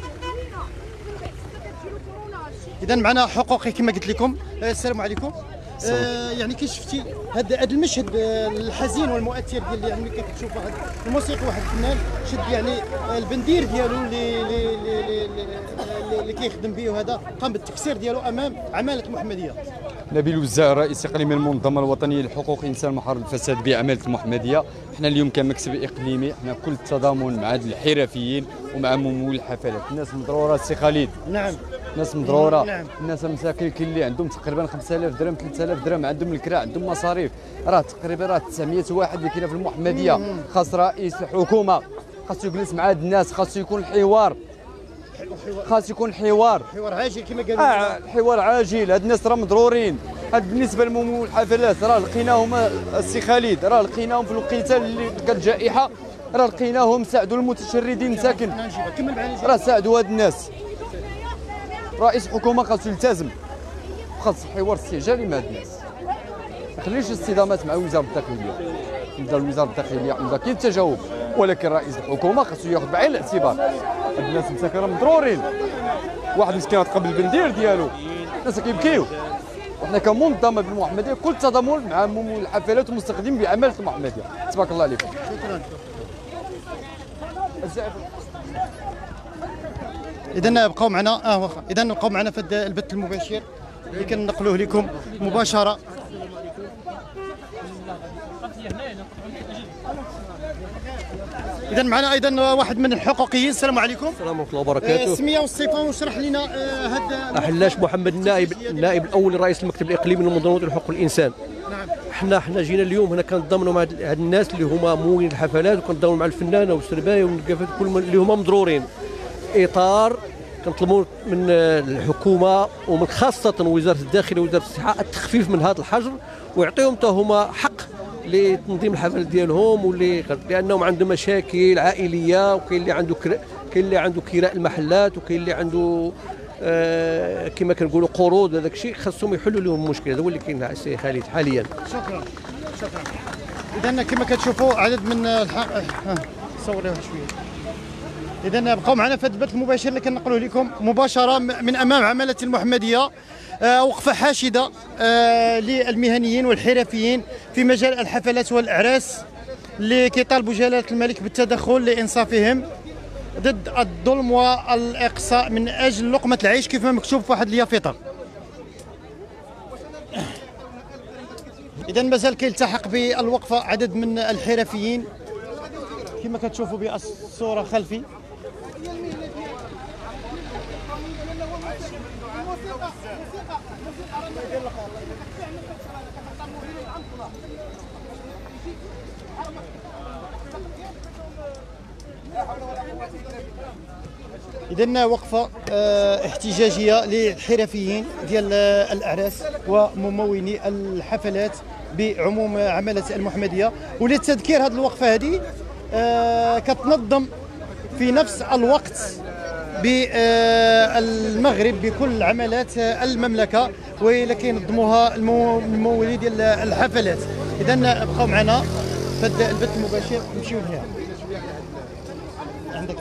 اذا معنا حقوقي كما قلت لكم. السلام عليكم. آه يعني كي شفتي هذا هذا المشهد الحزين والمؤثر ديال يعني كي كتشوفوا هذا الموسيقي، واحد الفنان شد يعني البندير ديالو اللي اللي اللي كيخدم به، وهذا قام بالتكسير ديالو امام عماله المحمديه. نبيل وزاع رئيس اقليمي المنظمه الوطنيه لحقوق الانسان ومحاربه الفساد بعماله المحمديه. احنا اليوم كمكتب اقليمي احنا كل التضامن مع الحرفيين ومع ممول الحفلات، الناس مضروره سي خالد. نعم الناس مضروره. نعم. الناس المساكين كاين اللي عندهم تقريبا خمسة آلاف درهم ثلاثة آلاف درهم، عندهم الكراء، عندهم مصاريف، راه تقريبا راه تسعمية واحد اللي كاينه في المحمديه. خاص رئيس الحكومه خاصو يجلس مع هاد الناس، خاصو يكون الحوار خاص يكون حوار حوار عاجل كما قالوا. اه حوار عاجل. هاد الناس راه مضرورين. هاد بالنسبه للممول الحفلات راه لقيناهم السي خالد، راه لقيناهم في الوقيته اللي كانت جائحه، راه لقيناهم ساعدوا المتشردين مساكن، راه ساعدوا هاد الناس. رئيس الحكومه خاصو يلتزم، خاص حوار استعجالي مع هاد الناس، ما يخليش الاصطدامات مع وزاره الداخليه. نبدا الوزاره الداخليه عندها كاين التجاوب، ولكن رئيس الحكومه خاصو ياخذ بعين الاعتبار. هاد الناس مساكن راه مضرورين، واحد مسكين تقبل البندير ديالو، الناس كيبكيو. وحنا كمنظمه بالمحمديه كل تضامن مع ممول الحفلات والمستخدمين بعماله المحمديه. تبارك الله عليكم. شكرا. اذا بقاو معنا اه واخا اذا بقاو معنا في البث المباشر اللي كنقلوه لكم مباشره. اذا معنا ايضا واحد من الحقوقيين. السلام عليكم. السلام ورحمه الله وبركاته. السميه والصفه وشرح لنا هذا. حلاش محمد النائب النائب الاول لرئيس المكتب الاقليمي لمنظمات حقوق الانسان. نعم. احنا احنا جينا اليوم هنا كنتضامنوا مع هاد الناس اللي هما ممولين الحفلات، وكنتضامنوا مع الفنانه والسربايه والنقافات كل اللي هما مضرورين. اطار كنطلبوا من الحكومه ومن خاصه وزاره الداخليه ووزاره الصحه التخفيف من هذا الحجر، ويعطيهم حتى هما حق لتنظيم الحفلات ديالهم، واللي لانهم عندهم مشاكل عائليه، وكاين اللي عنده كرا... كاين اللي عنده كراء المحلات، وكاين اللي عنده آه كما كنقولوا قروض. هذاك الشيء خاصهم يحلوا لهم المشكل. هذا هو اللي كاين السي خالد حاليا. شكرا شكرا. اذا كما كتشوفوا عدد من الحق صوريوها شويه. إذا بقوا معنا في البث المباشر اللي كنقلوه لكم مباشرة من أمام عمالة المحمدية. آه وقفة حاشدة آه للمهنيين والحرفيين في مجال الحفلات والأعراس اللي كيطالبوا جلالة الملك بالتدخل لإنصافهم ضد الظلم والإقصاء من أجل لقمة العيش كيف ما مكتوب في واحد اليافطة. إذا مازال كيلتحق بالوقفة عدد من الحرفيين كما كتشوفوا بالصورة خلفي. إذن وقفة اه احتجاجية للحرفيين ديال الأعراس وممولي الحفلات بعموم عمالة المحمدية. وللتذكير هذه الوقفة هذه اه كتنظم في نفس الوقت بالمغرب بكل عملات المملكة، واللي كينظموها الممولي ديال الحفلات. إذا بقاو معنا في البث المباشر نمشيو لهنا. عندك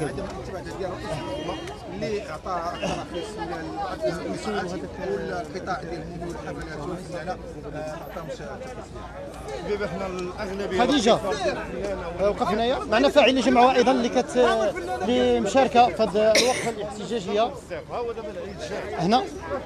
اللي عطى يسولوا هذاك القطاع ديال ممول الحفلات والفنانه عطاهم دابا حنا الاغلبيه. خديجه وقف هنايا معنا فاعل جمعوا ايضا اللي كت اللي مشاركه في هذه الوقفه الاحتجاجيه هنا.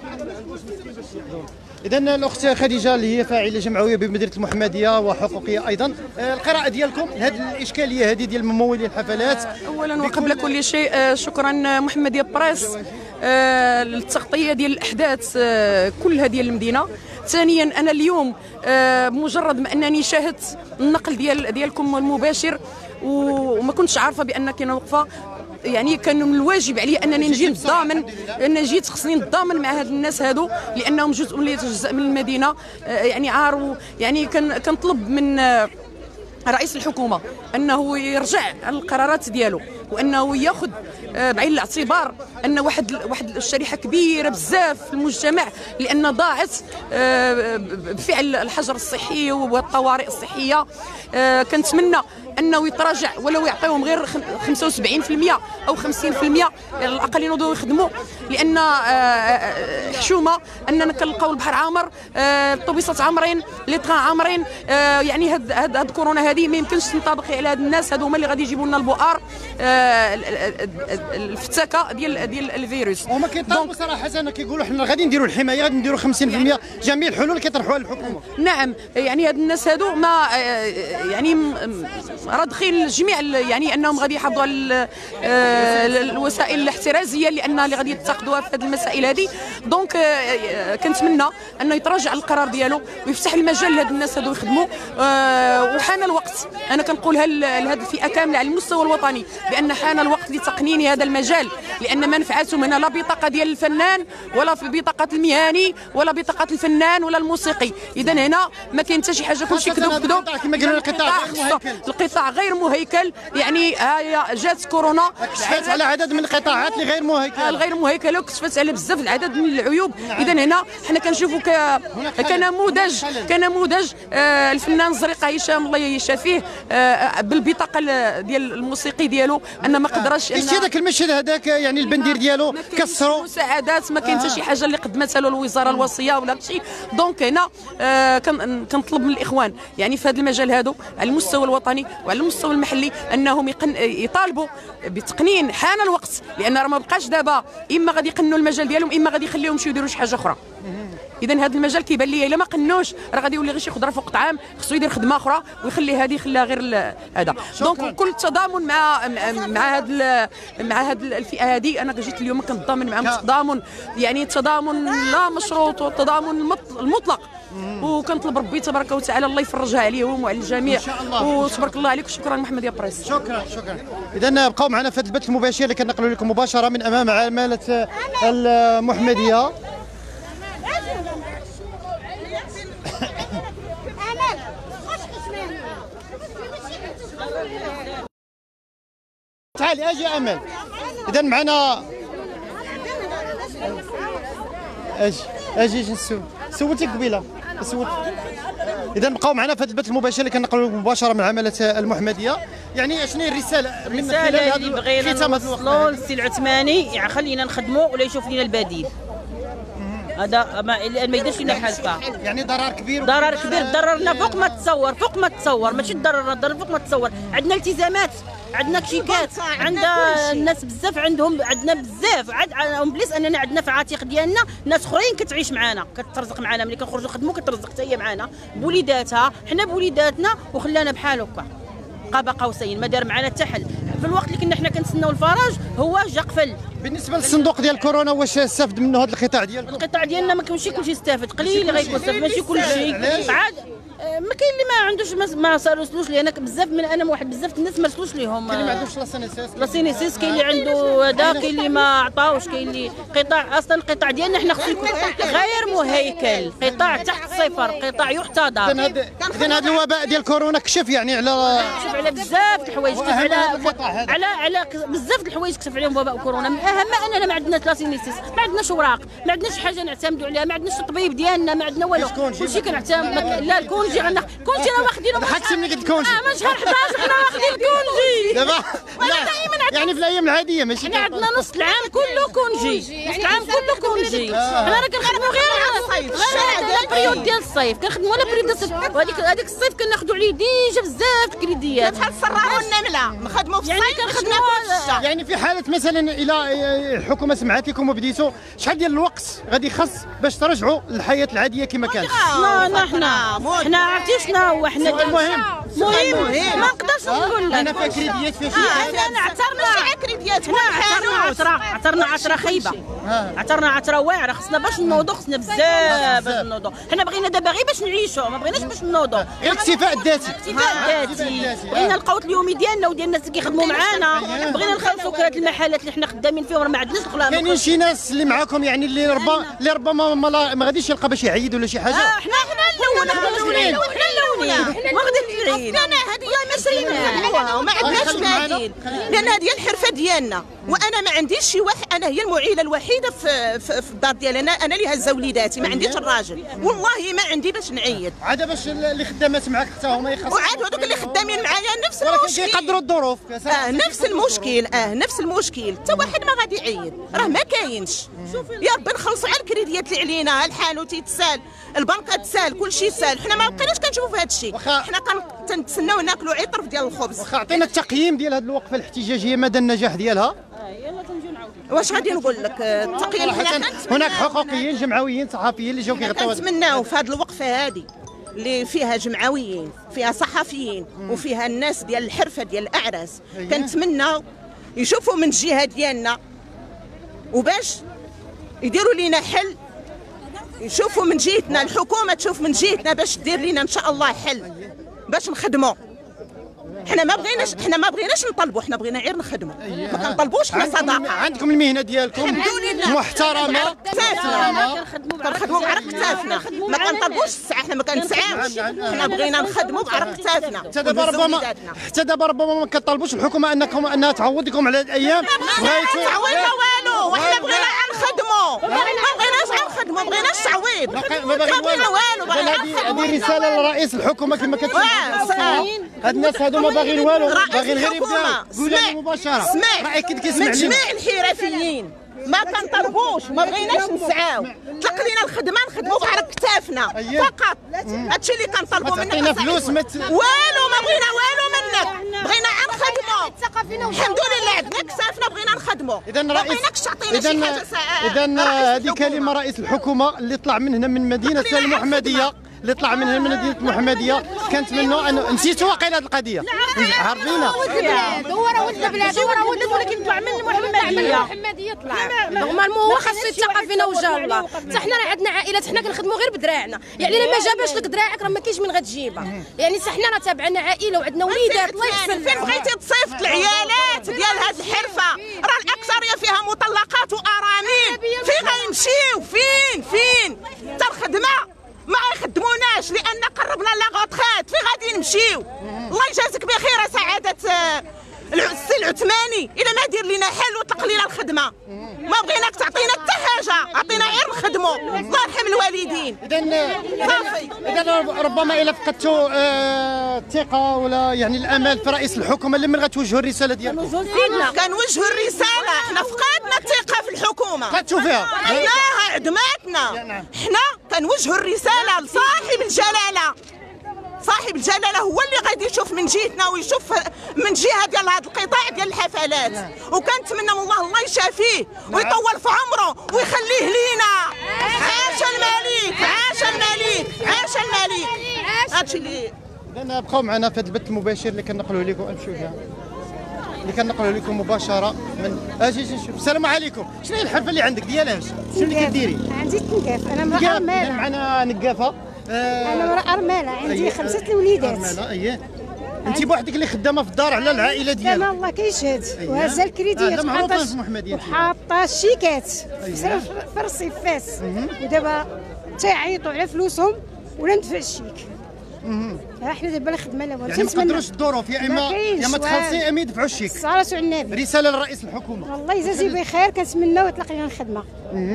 اذا الاخت خديجه اللي هي فاعله جمعويه بمديريه المحمديه وحقوقيه ايضا، القراءه ديالكم هذه الاشكاليه هذه ديال ممولي الحفلات. اولا وقبل كل شيء شكرا محمديه بريس للتغطيه ديال الاحداث كلها ديال المدينه. ثانيا انا اليوم بمجرد ما انني شاهدت النقل ديال ديالكم المباشر وما كنتش عارفه بان كاينه وقفه، يعني كان من الواجب عليا انني نجي نتضامن، ان جيت خصني نتضامن مع هاد الناس هادو لانهم جزء لا يتجزا من المدينه. يعني عاروا يعني كنطلب من رئيس الحكومه انه يرجع على القرارات ديالو، وانه ياخذ بعين الاعتبار ان واحد واحد الشريحه كبيره بزاف في المجتمع لان ضاعت بفعل الحجر الصحي والطوارئ الصحيه. كنتمنى انه يتراجع ولو يعطيهم غير خمسة وسبعين بالمئة او خمسين بالمئة على الاقل ينوضوا يخدموا، لان حشومه اننا كنلقاو البحر عامر، الطوبيسات عامرين، لي طران عامرين. يعني هاد هاد, هاد كورونا هذه ما يمكنش تنطبق على هاد الناس. هادو هما اللي غادي يجيبوا لنا البؤار الفتاكه ديال ديال الفيروس. هما كيطالبوا صراحه انا كيقولوا حنا غادي نديروا الحمايه، غادي نديروا خمسين بالمئة جميع الحلول اللي كيطرحوها الحكومه. نعم يعني هاد الناس هادو ما يعني رادخين الجميع يعني انهم غادي يحافظوا على الوسائل الاحترازيه لان اللي غادي يتخذوها في هذه المسائل هذه. دونك كنتمنى انه يتراجع القرار ديالو ويفتح المجال لهاد الناس هادو يخدموا. وحان الوقت انا كنقولها لهذه الفئه كامله على المستوى الوطني بان بان حان الوقت لتقنين هذا المجال، لان منفعته منها لا بطاقه ديال الفنان ولا في بطاقه المهني ولا بطاقه الفنان ولا الموسيقي. اذا هنا ما كاين حتى شي حاجه، كلشي كذوب كذوب. كما قالوا القطاع القطاع غير مهيكل، يعني ها جات كورونا كشفت على عدد من القطاعات اللي غير مهيكله الغير مهيكله وكشفت على بزاف العدد من العيوب. اذا هنا حنا كنشوفوا كنموذج كنموذج آه الفنان الزريقه هشام الله يشافيه آه بالبطاقه ديال الموسيقي ديالو ان ما قدرش ان هذاك المشهد هذاك يعني البندير ديالو كسروا مساعدات، ما كاين حتى شي حاجه اللي قدمتها له الوزاره الوصيه ولا شيء. دونك هنا آه كنطلب من الاخوان يعني في هذا المجال هذا على المستوى الوطني وعلى المستوى المحلي انهم يطالبوا بتقنين حان الوقت، لان راه ما بقاش دابا اما غادي يقنوا المجال ديالهم اما غادي يخليهم يمشيو يديروا شي حاجه اخرى. اذا هذا المجال كيبان لي الا ما قنوش راه غادي يولي غير شي خضره فوق طعام، خصو يدير خدمه اخرى ويخلي هذه يخليها غير هذا. دونك كل التضامن مع مع هذا مع هذه الفئه هذه. انا جيت اليوم كنتضامن معهم التضامن، يعني التضامن لا مشروط والتضامن المطلق، وكنطلب ربي تبارك وتعالى الله يفرجها عليهم وعلى الجميع وتبارك الله عليك. وشكرا محمد يا بريس. شكرا شكرا. اذا بقاو معنا في هذا البث المباشر اللي كنقلوا لكم مباشره من امام عماله المحمديه. تعالي اجي امل. اذا معنا اجي اجي نسول سولتك قبيله سولت. اذا بقاو معنا في هذا البث المباشر اللي كنقلوا لكم مباشره من عماله المحمديه. يعني شنو هي الرساله من خلال هذا اللي بغينا نوصلوا للسي العثماني؟ يعني خلينا نخدموا ولا يشوف لنا البديل. هذا ما ما يديرش لنا بحال هكا. يعني ضرر كبير ضرر كبير ضررنا فوق ما تصور فوق ما تصور ماشي ضررنا ضرر فوق ما تصور. عندنا التزامات، عندنا كشيكات، عندنا الناس بزاف عندهم، عندنا بزاف عاد بليس اننا عندنا في العتيق ديالنا ناس اخرين كتعيش معنا كترزق معنا، ملي كنخرجوا نخدموا كترزق حتى هي معنا بوليداتها، حنا بوليداتنا وخلانا بحال هكا قاب قوسين ما دار معنا حتى حل. في الوقت اللي كنا حنا كنتسناو الفرج هو جا قفل. بالنسبه للصندوق ديال كورونا واش استفد منه هذا القطاع ديالكم؟ القطاع ديالنا ما كاينش كلشي يستافد، قليل اللي غيكون يستافد ماشي كلشي. عاد ما كاين اللي ما عندوش ما صاروسلوش، لان بزاف من انا واحد بزاف الناس ما رسلوش ليهم. كاين اللي ما عندوش لاسينيسيس لاسينيسيس، كاين اللي عنده هذا، كاين اللي ما عطاوش، كاين اللي قطاع اصلا القطاع ديالنا حنا خصو يكون غير مهيكل، قطاع تحت الصفر، قطاع يحتضن. اذا هذا الوباء ديال كورونا كشف يعني على كشف على بزاف الحوايج، كشف على على على بزاف الحوايج كشف عليهم وباء كورونا. من اهم اننا ما عندناش لاسينيسيس، ما عندناش اوراق، ما عندناش حاجه نعتمدوا عليها، ما عندناش الطبيب ديالنا، ما عندنا والو، كلشي كنعتمد. لا الكونجي غنا كونجي راه واخدينه ضحكتي ملي قلت كونجي. اه من شهر حداش حنا واخدين الكونجي دابا. يعني في الايام العاديه ماشي حنا عندنا نص العام كله كونجي، نص العام كله كونجي. حنا راه كنخدموا غير غير البريود ديال الصيف، كنخدموا ولا بريود ديال الصيف، وهذيك هذيك الصيف كناخذوا عليه ديجا بزاف الكريديات بحال الصرار والنمله نخدموا في الصيف كنخدموا. يعني في حاله مثلا الى الحكومه سمعت لكم وبديتوا، شحال ديال الوقت غادي يخص باش ترجعوا للحياه العاديه كما كانت؟ حنا حنا حنا عرفتي شنو هو حنا المهم مهم ما نقدرش نقول لك. انا فيها كريديات فيها شي انا عثرنا كريديات حنا عثرنا عثره عثرنا عثره خايبه، عثرنا عثره واعره. خصنا باش نوضوا خصنا بزاف باش نوضوا. حنا بغينا دابا غير باش نعيشوا، ما بغيناش باش نوضوا. غير الاكتفاء الذاتي، الاكتفاء الذاتي. بغينا القوت اليومي ديالنا وديال الناس اللي كيخدموا معانا، بغينا نخلصوا كرات المحلات اللي حنا خدامين فيهم، راه ما عندناش الخلاص. كاينين شي ناس اللي معاكم يعني اللي ربما اللي ربما ما غاديش يلقى باش يعيد ولا شي حاجه؟ اه حنا حنا الاولين حنا الاولين ما غاديش نعيد. انا هذه ما شريناها وما عندناش بديل، لان هذه الحرفه ديالنا. وانا ما عنديش شي واحد، انا هي المعيله الوحيده في في, في الدار ديالي. انا انا اللي هزه وليداتي، ما عنديش الراجل، والله ما عندي باش نعيد. عاد باش اللي خدامات معاك حتى هما يخصوا، وعاد هذوك اللي خدامين معايا نفس المشكل، كيقدروا الظروف. اه نفس المشكل، اه نفس المشكل. حتى واحد ما غادي يعيد، راه ما كاينش. يا ربي نخلصوا على الكريديات اللي علينا، الحانوت تيتسال، البنكه تسال، كل شيء سال. حنا ما بقيناش كنشوفوا في هذا الشيء، حنا كنتسناو ناكلوا عطر ديال الخبز. واخا عطينا التقييم ديال هذه الوقفه الاحتجاجيه، مدى النجاح ديالها؟ يلا تنجيو نعاودوا. واش غادي نقول لك؟ التقييم هناك حقوقيين جمعويين صحفيين اللي جاو كيغطيو. كنتمناو في هذه الوقفه هذه اللي فيها جمعويين، فيها صحفيين، وفيها الناس ديال الحرفه ديال الاعراس، كنتمناو يشوفوا من الجهه ديالنا وباش يديروا لنا حل. يشوفوا من جهتنا، الحكومه تشوف من جهتنا باش دير لنا ان شاء الله حل باش نخدموا. حنا ما بغيناش حنا ما بغيناش نطلبوا، حنا بغينا غير نخدموا، ما كنطلبوش حنا صداقه. عندكم المهنه ديالكم محترمه، كتافنا كنخدموا بعرق كتافنا، ما كنطلبوش الساعه، حنا ما كنسعاوش، حنا بغينا نخدموا بعرق كتافنا. حتى دابا ربما حتى دابا ربما ما كطالبوش الحكومه انكم انها تعوضكم على هذه الايام. بغيتوا تعويض والو، وحنا بغينا غير نخدموا، ما بغيناش غير نخدموا، ما بغيناش تعويض، ما بغينا والو. هذه رساله لرئيس الحكومه كما كتقول. هاد الناس هادو ما باغيين والو، باغيين غير يبداو. قولها مباشره رايك كي كيسمع من جميع الحرفيين ما كنطلبوش، ما بغيناش نسعاو، طلق لينا الخدمه نخدموا بعرق كتافنا فقط. هادشي اللي كنطلبوا منك. تعطينا فلوس والو، ما بغينا والو منك، بغينا غير نخدموا. الحمد لله عندنا كتافنا، بغينا نخدموا، ما بغيناكش تعطينا شي حاجه ساعه. اذا هذه كلمه رئيس الحكومه اللي طلع من هنا من مدينه المحمديه، اللي طلع من هنا من مدينه المحمديه. كنتمنوا ان نسيتوا واقيلا هذه القضيه، عارفينا هو راه ولد البلاد، هو راه ولد، ولكن طلع من المحمديه. المحمديه طلع نورمالمون هو خاصو يتثقف فينا وجه الله. حتى حنا راه عندنا عائلات، حنا كنخدموا غير بدراعنا، يعني الا ما جابش لك دراعك راه ما كاينش من غتجيبها. يعني حنا راه تابعنا عائله وعندنا وليدات. الله يحسن. فين بغيتي تصيفط العيالات ديال هذه الحرفه؟ راه الاكثريه فيها مطلقات وارامل، فين غيمشيو؟ فين فين حتى الخدمه ما يخدموناش لان قربنا لا غوتخات، فين غادي نمشيو؟ الله يجازيك بخير سعاده السي العثماني، الا ما دير لنا حل وطلق لنا الخدمه. ما بغيناك تعطينا حتى حاجه، عطينا غير نخدموا. الله يرحم الوالدين. اذا صافي. اذا ربما الا فقدتوا الثقه ولا يعني الامل في رئيس الحكومه اللي من غتوجهوا الرساله ديالكم. كنوجهوا الرساله، حنا فقدنا الثقه في الحكومه. كتشوفيها؟ حناها عدماتنا. حنا كنوجهوا الرساله لصاحب الجلاله. صاحب الجلاله هو اللي غادي يشوف من جهتنا ويشوف من جهه ديال هذا القطاع ديال الحفلات. وكنتمنى من الله الله يشافيه ويطول في عمره ويخليه لينا. عاش الملك، عاش الملك، عاش الملك. هادشي اللي اذا بقاو معنا في هذا البث المباشر اللي كنقلوا لكم. امشيو فيها اللي كنقلوا لكم مباشره من اجي نشوف. السلام عليكم. شنو هي الحرفه اللي عندك ديالاش؟ شنو اللي كديري؟ عندي تنقاف، انا امراه ارمله. معنا نقافه. آه انا امراه ارمله، عندي أيه. خمسه الوليدات. ارمله. اييه. انت بوحدك اللي خدامه في الدار على العائله ديالك. خدامه الله كيشهد. أيه. وهازه الكريديات آه معروفه في المحمديه وحاطه الشيكات. أيه. في الرصيفات. ودابا تيعيطوا على فلوسهم ولا ندفع الشيك. ها حنا دابا الخدمه لا يعني ما تقدروش الظروف يا اما يا ما تخلصي يا اما يدفعوا الشيك. الصلاه على النبي. رساله لرئيس الحكومه. والله يجازي بخير، كنتمناو يطلق لنا الخدمه.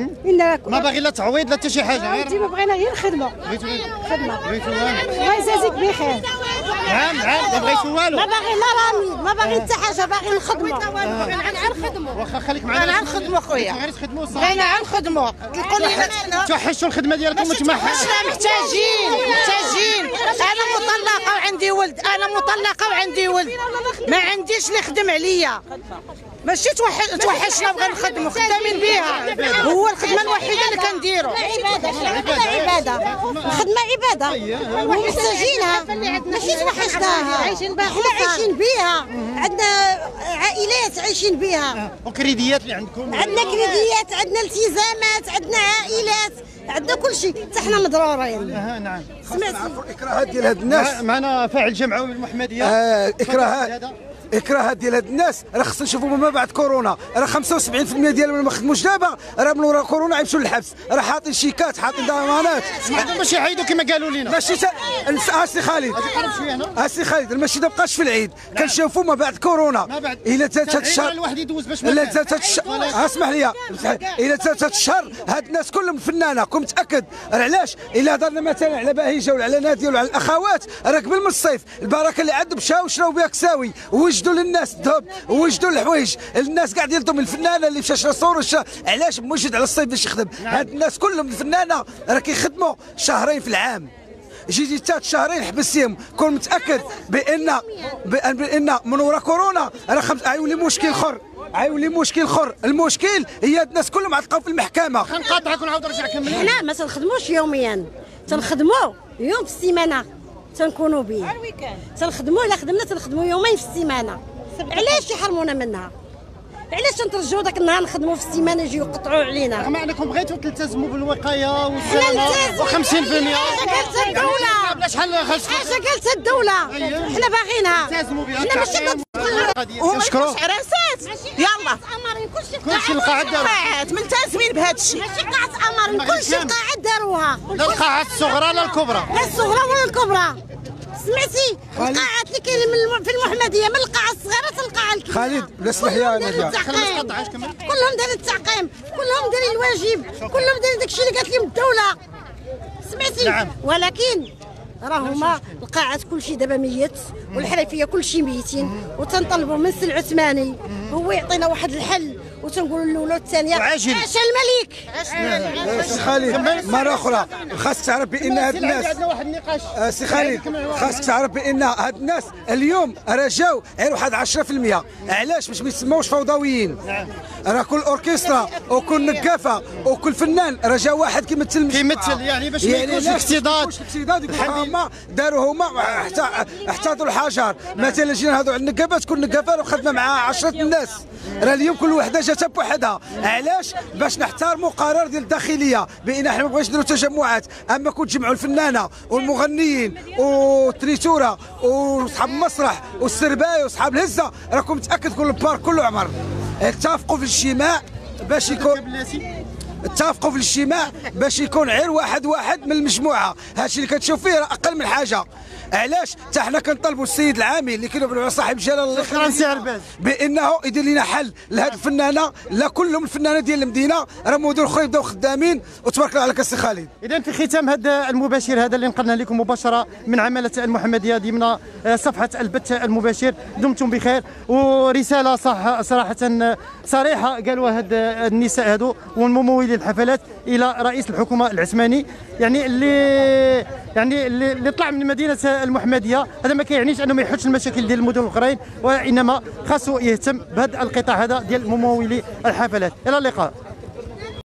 إن ما باغي لا تعويض لا حتى شي حاجه، غير ديما بغينا غير خدمه. بغيتو غير خدمه. بغيتو الله يجازيك بخير. نعم نعم ما بغيتو والو. ما باغي لا رميد، ما باغي حتى حاجه، باغي الخدمه. بغينا غير نخدموا. واخا خليك معنا. بغينا نخدموا خويا. غير تخدموا صافي. بغينا غير نخدموا. تلقوا لينا توحشوا الخدمه ديالكم وانتم حنا محتاجين محتاجين. انا مطلقه وعندي ولد، انا مطلقه وعندي ولد، ما عنديش اللي يخدم عليا. ماشي توحشنا بغا نخدموا، خدامين بها، هو الخدمه الوحيده اللي كنديروا. عباده عباده الخدمه عباده ومحتاجينها، ماشي توحشناها. عايشين بها، حنا عايشين بها، عندنا عائلات عايشين بها. وكريديات اللي عندكم؟ عندنا كريديات، عندنا التزامات، عندنا عائلات، عندنا كل شيء، حتى حنا مضرورين. اها نعم. سمعتي الاكراهات ديال هاد الناس. معنا فاعل جمعوي المحمديه. آه اكراهات اكراهات ديال هاد الناس راه خصنا نشوفوا ما بعد كورونا. راه خمسة وسبعين بالمئة ديالهم ما خدموش دابا، راه من ورا كورونا يمشوا للحبس. راه حاطين شيكات، حاطين ضمانات. ماشي يعيدوا كما قالوا لنا. ماشي اسي خالد، اسي خالد المشي ما بقاش في العيد. كنشوفوا ما بعد كورونا الا ثلاثه هاد الشهر الواحد يدوز باش الا ثلاثه الشهر. اسمح لي، الا ثلاثه الشهر هاد الناس كلهم فنانه، كون متاكد. راه علاش الا هضرنا مثلا على بهيجه ولا على ناديه ولا على الاخوات، راه قبل من الصيف البركه اللي عندهم مشاو شراو بها كساوي ووجدوا للناس الذهب ووجدوا الحوايج. الناس قاعد يلطم الفنانه اللي مشى شرا صور. علاش موجد على الصيف باش يخدم؟ هاد الناس كلهم الفنانه راه كيخدموا شهرين في العام. جيتي ثلاث شهرين حبسيهم، كون متاكد بان بان من ورا كورونا راه خمس عيولي مشكل اخر، عيولي مشكل اخر. المشكل هي الناس كلهم عتلقاو في المحكمه. غنقاطعك ونعاود نرجع كمل. حنا ما تنخدموش يوميا، تنخدموا يوم في السيمانه تنكونوا به. تنخدموا الا خدمنا تنخدموا يومين في السيمانه. علاش يحرمونا منها؟ علاش نترجعوا ذاك النهار نخدموا في السيمانه يجيو يقطعوا علينا؟ رغم انكم بغيتوا تلتزموا بالوقايه والسلامه و50% حاجه قالتها الدوله شحال حاجه قالتها الدوله حنا باغينها حنا ماشي ضد هما يكونش عراسات يلا كلشي القاعات قاعات ملتزمين بهذا الشيء ماشي قاعات امر كلشي القاعات داروها لا القاعات الصغرى لا الكبرى لا الصغرى ولا الكبرى سمعتي القاعات اللي كاينين في المحمديه من القاعه الصغيره حتى القاعه الكبيره خالد لا اسمح لي انا كلهم دايرين التعقيم كلهم دايرين الواجب كلهم دايرين داكشي اللي قالت لهم الدوله سمعتي نعم. ولكن راه هما القاعات كلشي دابا ميت والحرفيه كلشي ميتين وتنطلبوا من سي العثماني هو يعطينا واحد الحل وتنقولوا الاولى والثانيه وعاجل. عاش الملك سي خالد مره اخرى خاصك تعرف بان هاد الناس عندنا واحد النقاش آه سي خالد خاصك تعرف بان هاد الناس اليوم راه جاو غير واحد عشرة في المية علاش باش ما يسموش فوضويين راه كل اوركسترا وكل نقافه وكل فنان راه جا واحد كيمثل كيمثل يعني باش ما يكونش الاكتضاد الاكتضاد يكون هما داروا هما احتاطوا الحجر مثلا جينا هذو على النقابات كل نقافه راه خدمه مع عشرة الناس راه اليوم كل وحده جات بوحدها علاش باش نحترموا قرار ديال الداخليه بان احنا ما بغيناش نديروا تجمعات اما كون تجمعوا الفنانه والمغنيين والتريتوره وصحاب المسرح والسربايه وصحاب الهزه راكم متاكد كل البارك كله عمر اتفقوا في الاجتماع باش يكون اتفقوا في الاجتماع باش يكون غير واحد واحد من المجموعه هادشي اللي كتشوف فيه راه اقل من حاجه علاش حتى حنا كنطلبوا السيد العامل اللي كينوبلوا صاحب الجلاله الله يخليه بانه يدير لنا حل لهاد الفنانه لا كلهم الفنانه ديال المدينه راه مدن اخرين يبداو خدامين وتبارك الله عليك السي خالد. اذا في ختام هذا المباشر هذا اللي نقلنا لكم مباشره من عماله المحمديه ضمن صفحه البث المباشر دمتم بخير ورساله صح صراحه صريحه قالوا هاد النساء هادو والممولي الحفلات الى رئيس الحكومه العثماني يعني اللي يعني اللي طلع من مدينه المحمديه هذا ما كيعنيش انه ما يحلش المشاكل ديال المدن الاخرين وانما خاصو يهتم بهذا القطاع هذا ديال ممولي الحفلات. الى اللقاء.